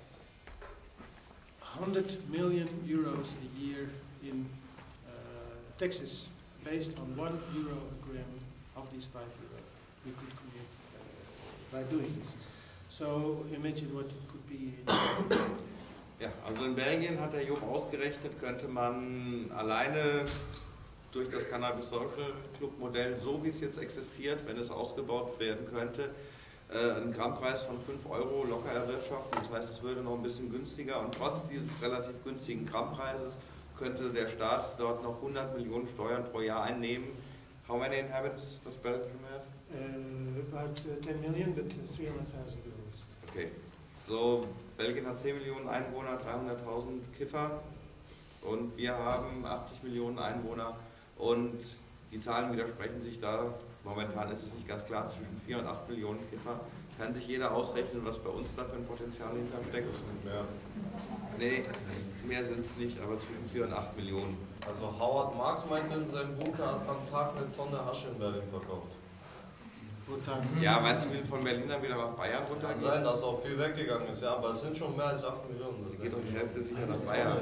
hundred million euros a year in uh, taxes based on one euro a gram of these five euro. We could create uh, by doing this. So imagine what it could be. Ja, also in Belgien hat der Job ausgerechnet, könnte man alleine durch das Cannabis Social Club Modell, so wie es jetzt existiert, wenn es ausgebaut werden könnte, einen Grammpreis von fünf Euro locker erwirtschaften. Das heißt, es würde noch ein bisschen günstiger und trotz dieses relativ günstigen Grammpreises könnte der Staat dort noch hundert Millionen Steuern pro Jahr einnehmen. How many inhabitants does Belgium have? Uh, about uh, ten million, but three hundred thousand euros. Okay, so Belgien hat zehn Millionen Einwohner, dreihunderttausend Kiffer und wir haben achtzig Millionen Einwohner. Und die Zahlen widersprechen sich da. Momentan ist es nicht ganz klar, zwischen vier und acht Millionen Kiffer. Kann sich jeder ausrechnen, was bei uns da für ein Potenzial hintersteckt? Das sind mehr. Nee, mehr sind es nicht, aber zwischen vier und acht Millionen. Also Howard Marks meinte in seinem Buch, er hat am Tag eine Tonne Hasche in Berlin verkauft. Ja, weißt du, wie von Berlin dann wieder nach Bayern runter? Kann sein, dass auch viel weggegangen ist, ja, aber es sind schon mehr als acht Millionen. Das geht um die Hälfte sicher nach Bayern.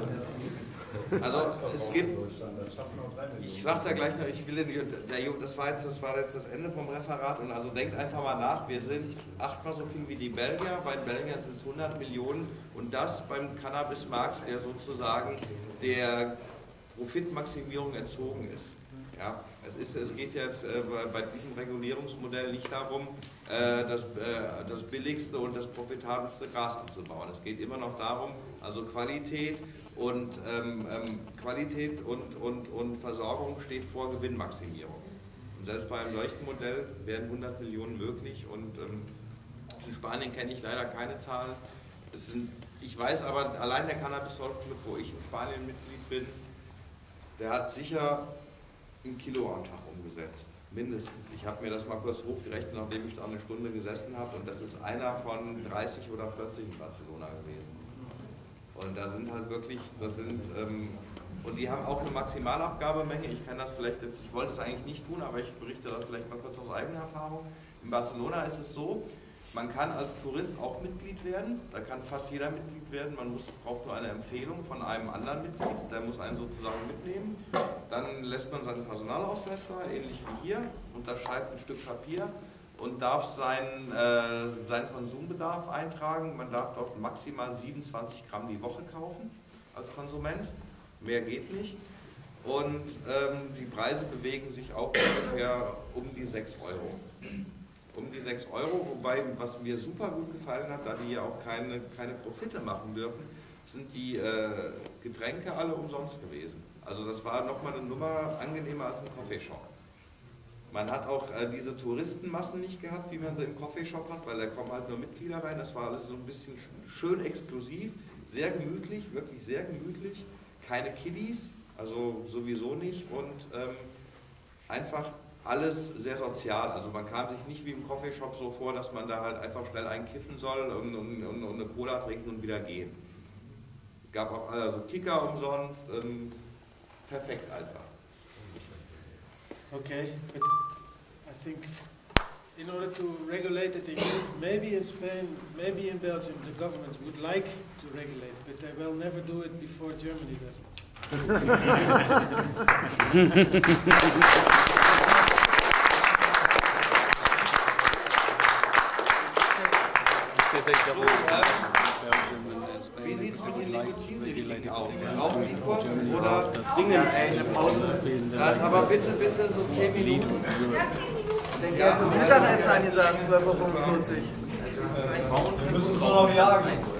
Also es gibt, ich sag da gleich noch, ich will den, der, das war jetzt, das war jetzt das Ende vom Referat und also denkt einfach mal nach, wir sind achtmal so viel wie die Belgier, bei den Belgiern sind es hundert Millionen und das beim Cannabismarkt, der sozusagen der Profitmaximierung entzogen ist. Ja, es, ist, es geht jetzt äh, bei diesem Regulierungsmodell nicht darum, äh, das, äh, das billigste und das profitabelste Gras anzubauen. Es geht immer noch darum, also Qualität und, ähm, ähm, Qualität und, und, und Versorgung steht vor Gewinnmaximierung. Und selbst bei einem solchen Modell wären hundert Millionen möglich und ähm, in Spanien kenne ich leider keine Zahlen. Es sind, ich weiß aber, allein der Cannabis Club, wo ich in Spanien Mitglied bin, der hat sicher ein Kilo am Tag umgesetzt, mindestens. Ich habe mir das mal kurz hochgerechnet, nachdem ich da eine Stunde gesessen habe und das ist einer von dreißig oder vierzig in Barcelona gewesen. Und da sind halt wirklich, das sind, ähm, und die haben auch eine Maximalabgabemenge, ich kann das vielleicht jetzt, ich wollte es eigentlich nicht tun, aber ich berichte das vielleicht mal kurz aus eigener Erfahrung. In Barcelona ist es so, man kann als Tourist auch Mitglied werden, da kann fast jeder Mitglied werden, man muss, braucht nur eine Empfehlung von einem anderen Mitglied, der muss einen sozusagen mitnehmen, dann lässt man seinen Personalausweis da, ähnlich wie hier, unterschreibt ein Stück Papier und darf seinen, äh, seinen Konsumbedarf eintragen, man darf dort maximal siebenundzwanzig Gramm die Woche kaufen als Konsument, mehr geht nicht und ähm, die Preise bewegen sich auch ungefähr um die sechs Euro. Um die sechs Euro, wobei, was mir super gut gefallen hat, da die ja auch keine, keine Profite machen dürfen, sind die äh, Getränke alle umsonst gewesen. Also das war nochmal eine Nummer angenehmer als ein Coffeeshop. Man hat auch äh, diese Touristenmassen nicht gehabt, wie man sie im Coffeeshop hat, weil da kommen halt nur Mitglieder rein, das war alles so ein bisschen schön exklusiv, sehr gemütlich, wirklich sehr gemütlich, keine Kiddies, also sowieso nicht und ähm, einfach alles sehr sozial, also man kam sich nicht wie im Coffeeshop so vor, dass man da halt einfach schnell einkiffen soll und, und, und, und eine Cola trinken und wieder gehen. Es gab auch also Kicker umsonst, ähm, perfekt einfach. Okay, but I think in order to regulate it, maybe in Spain, maybe in Belgium, the government would like to regulate, but they will never do it before Germany does it. So, äh, wie sieht es mit den Nikotinsüchtigen aus? Rauchen die kurz oder dringend eine Pause? Dann aber bitte, bitte so zehn Minuten. Ja, das Mittagessen angesagt, zwölf Uhr fünfundvierzig. Wir müssen es noch jagen.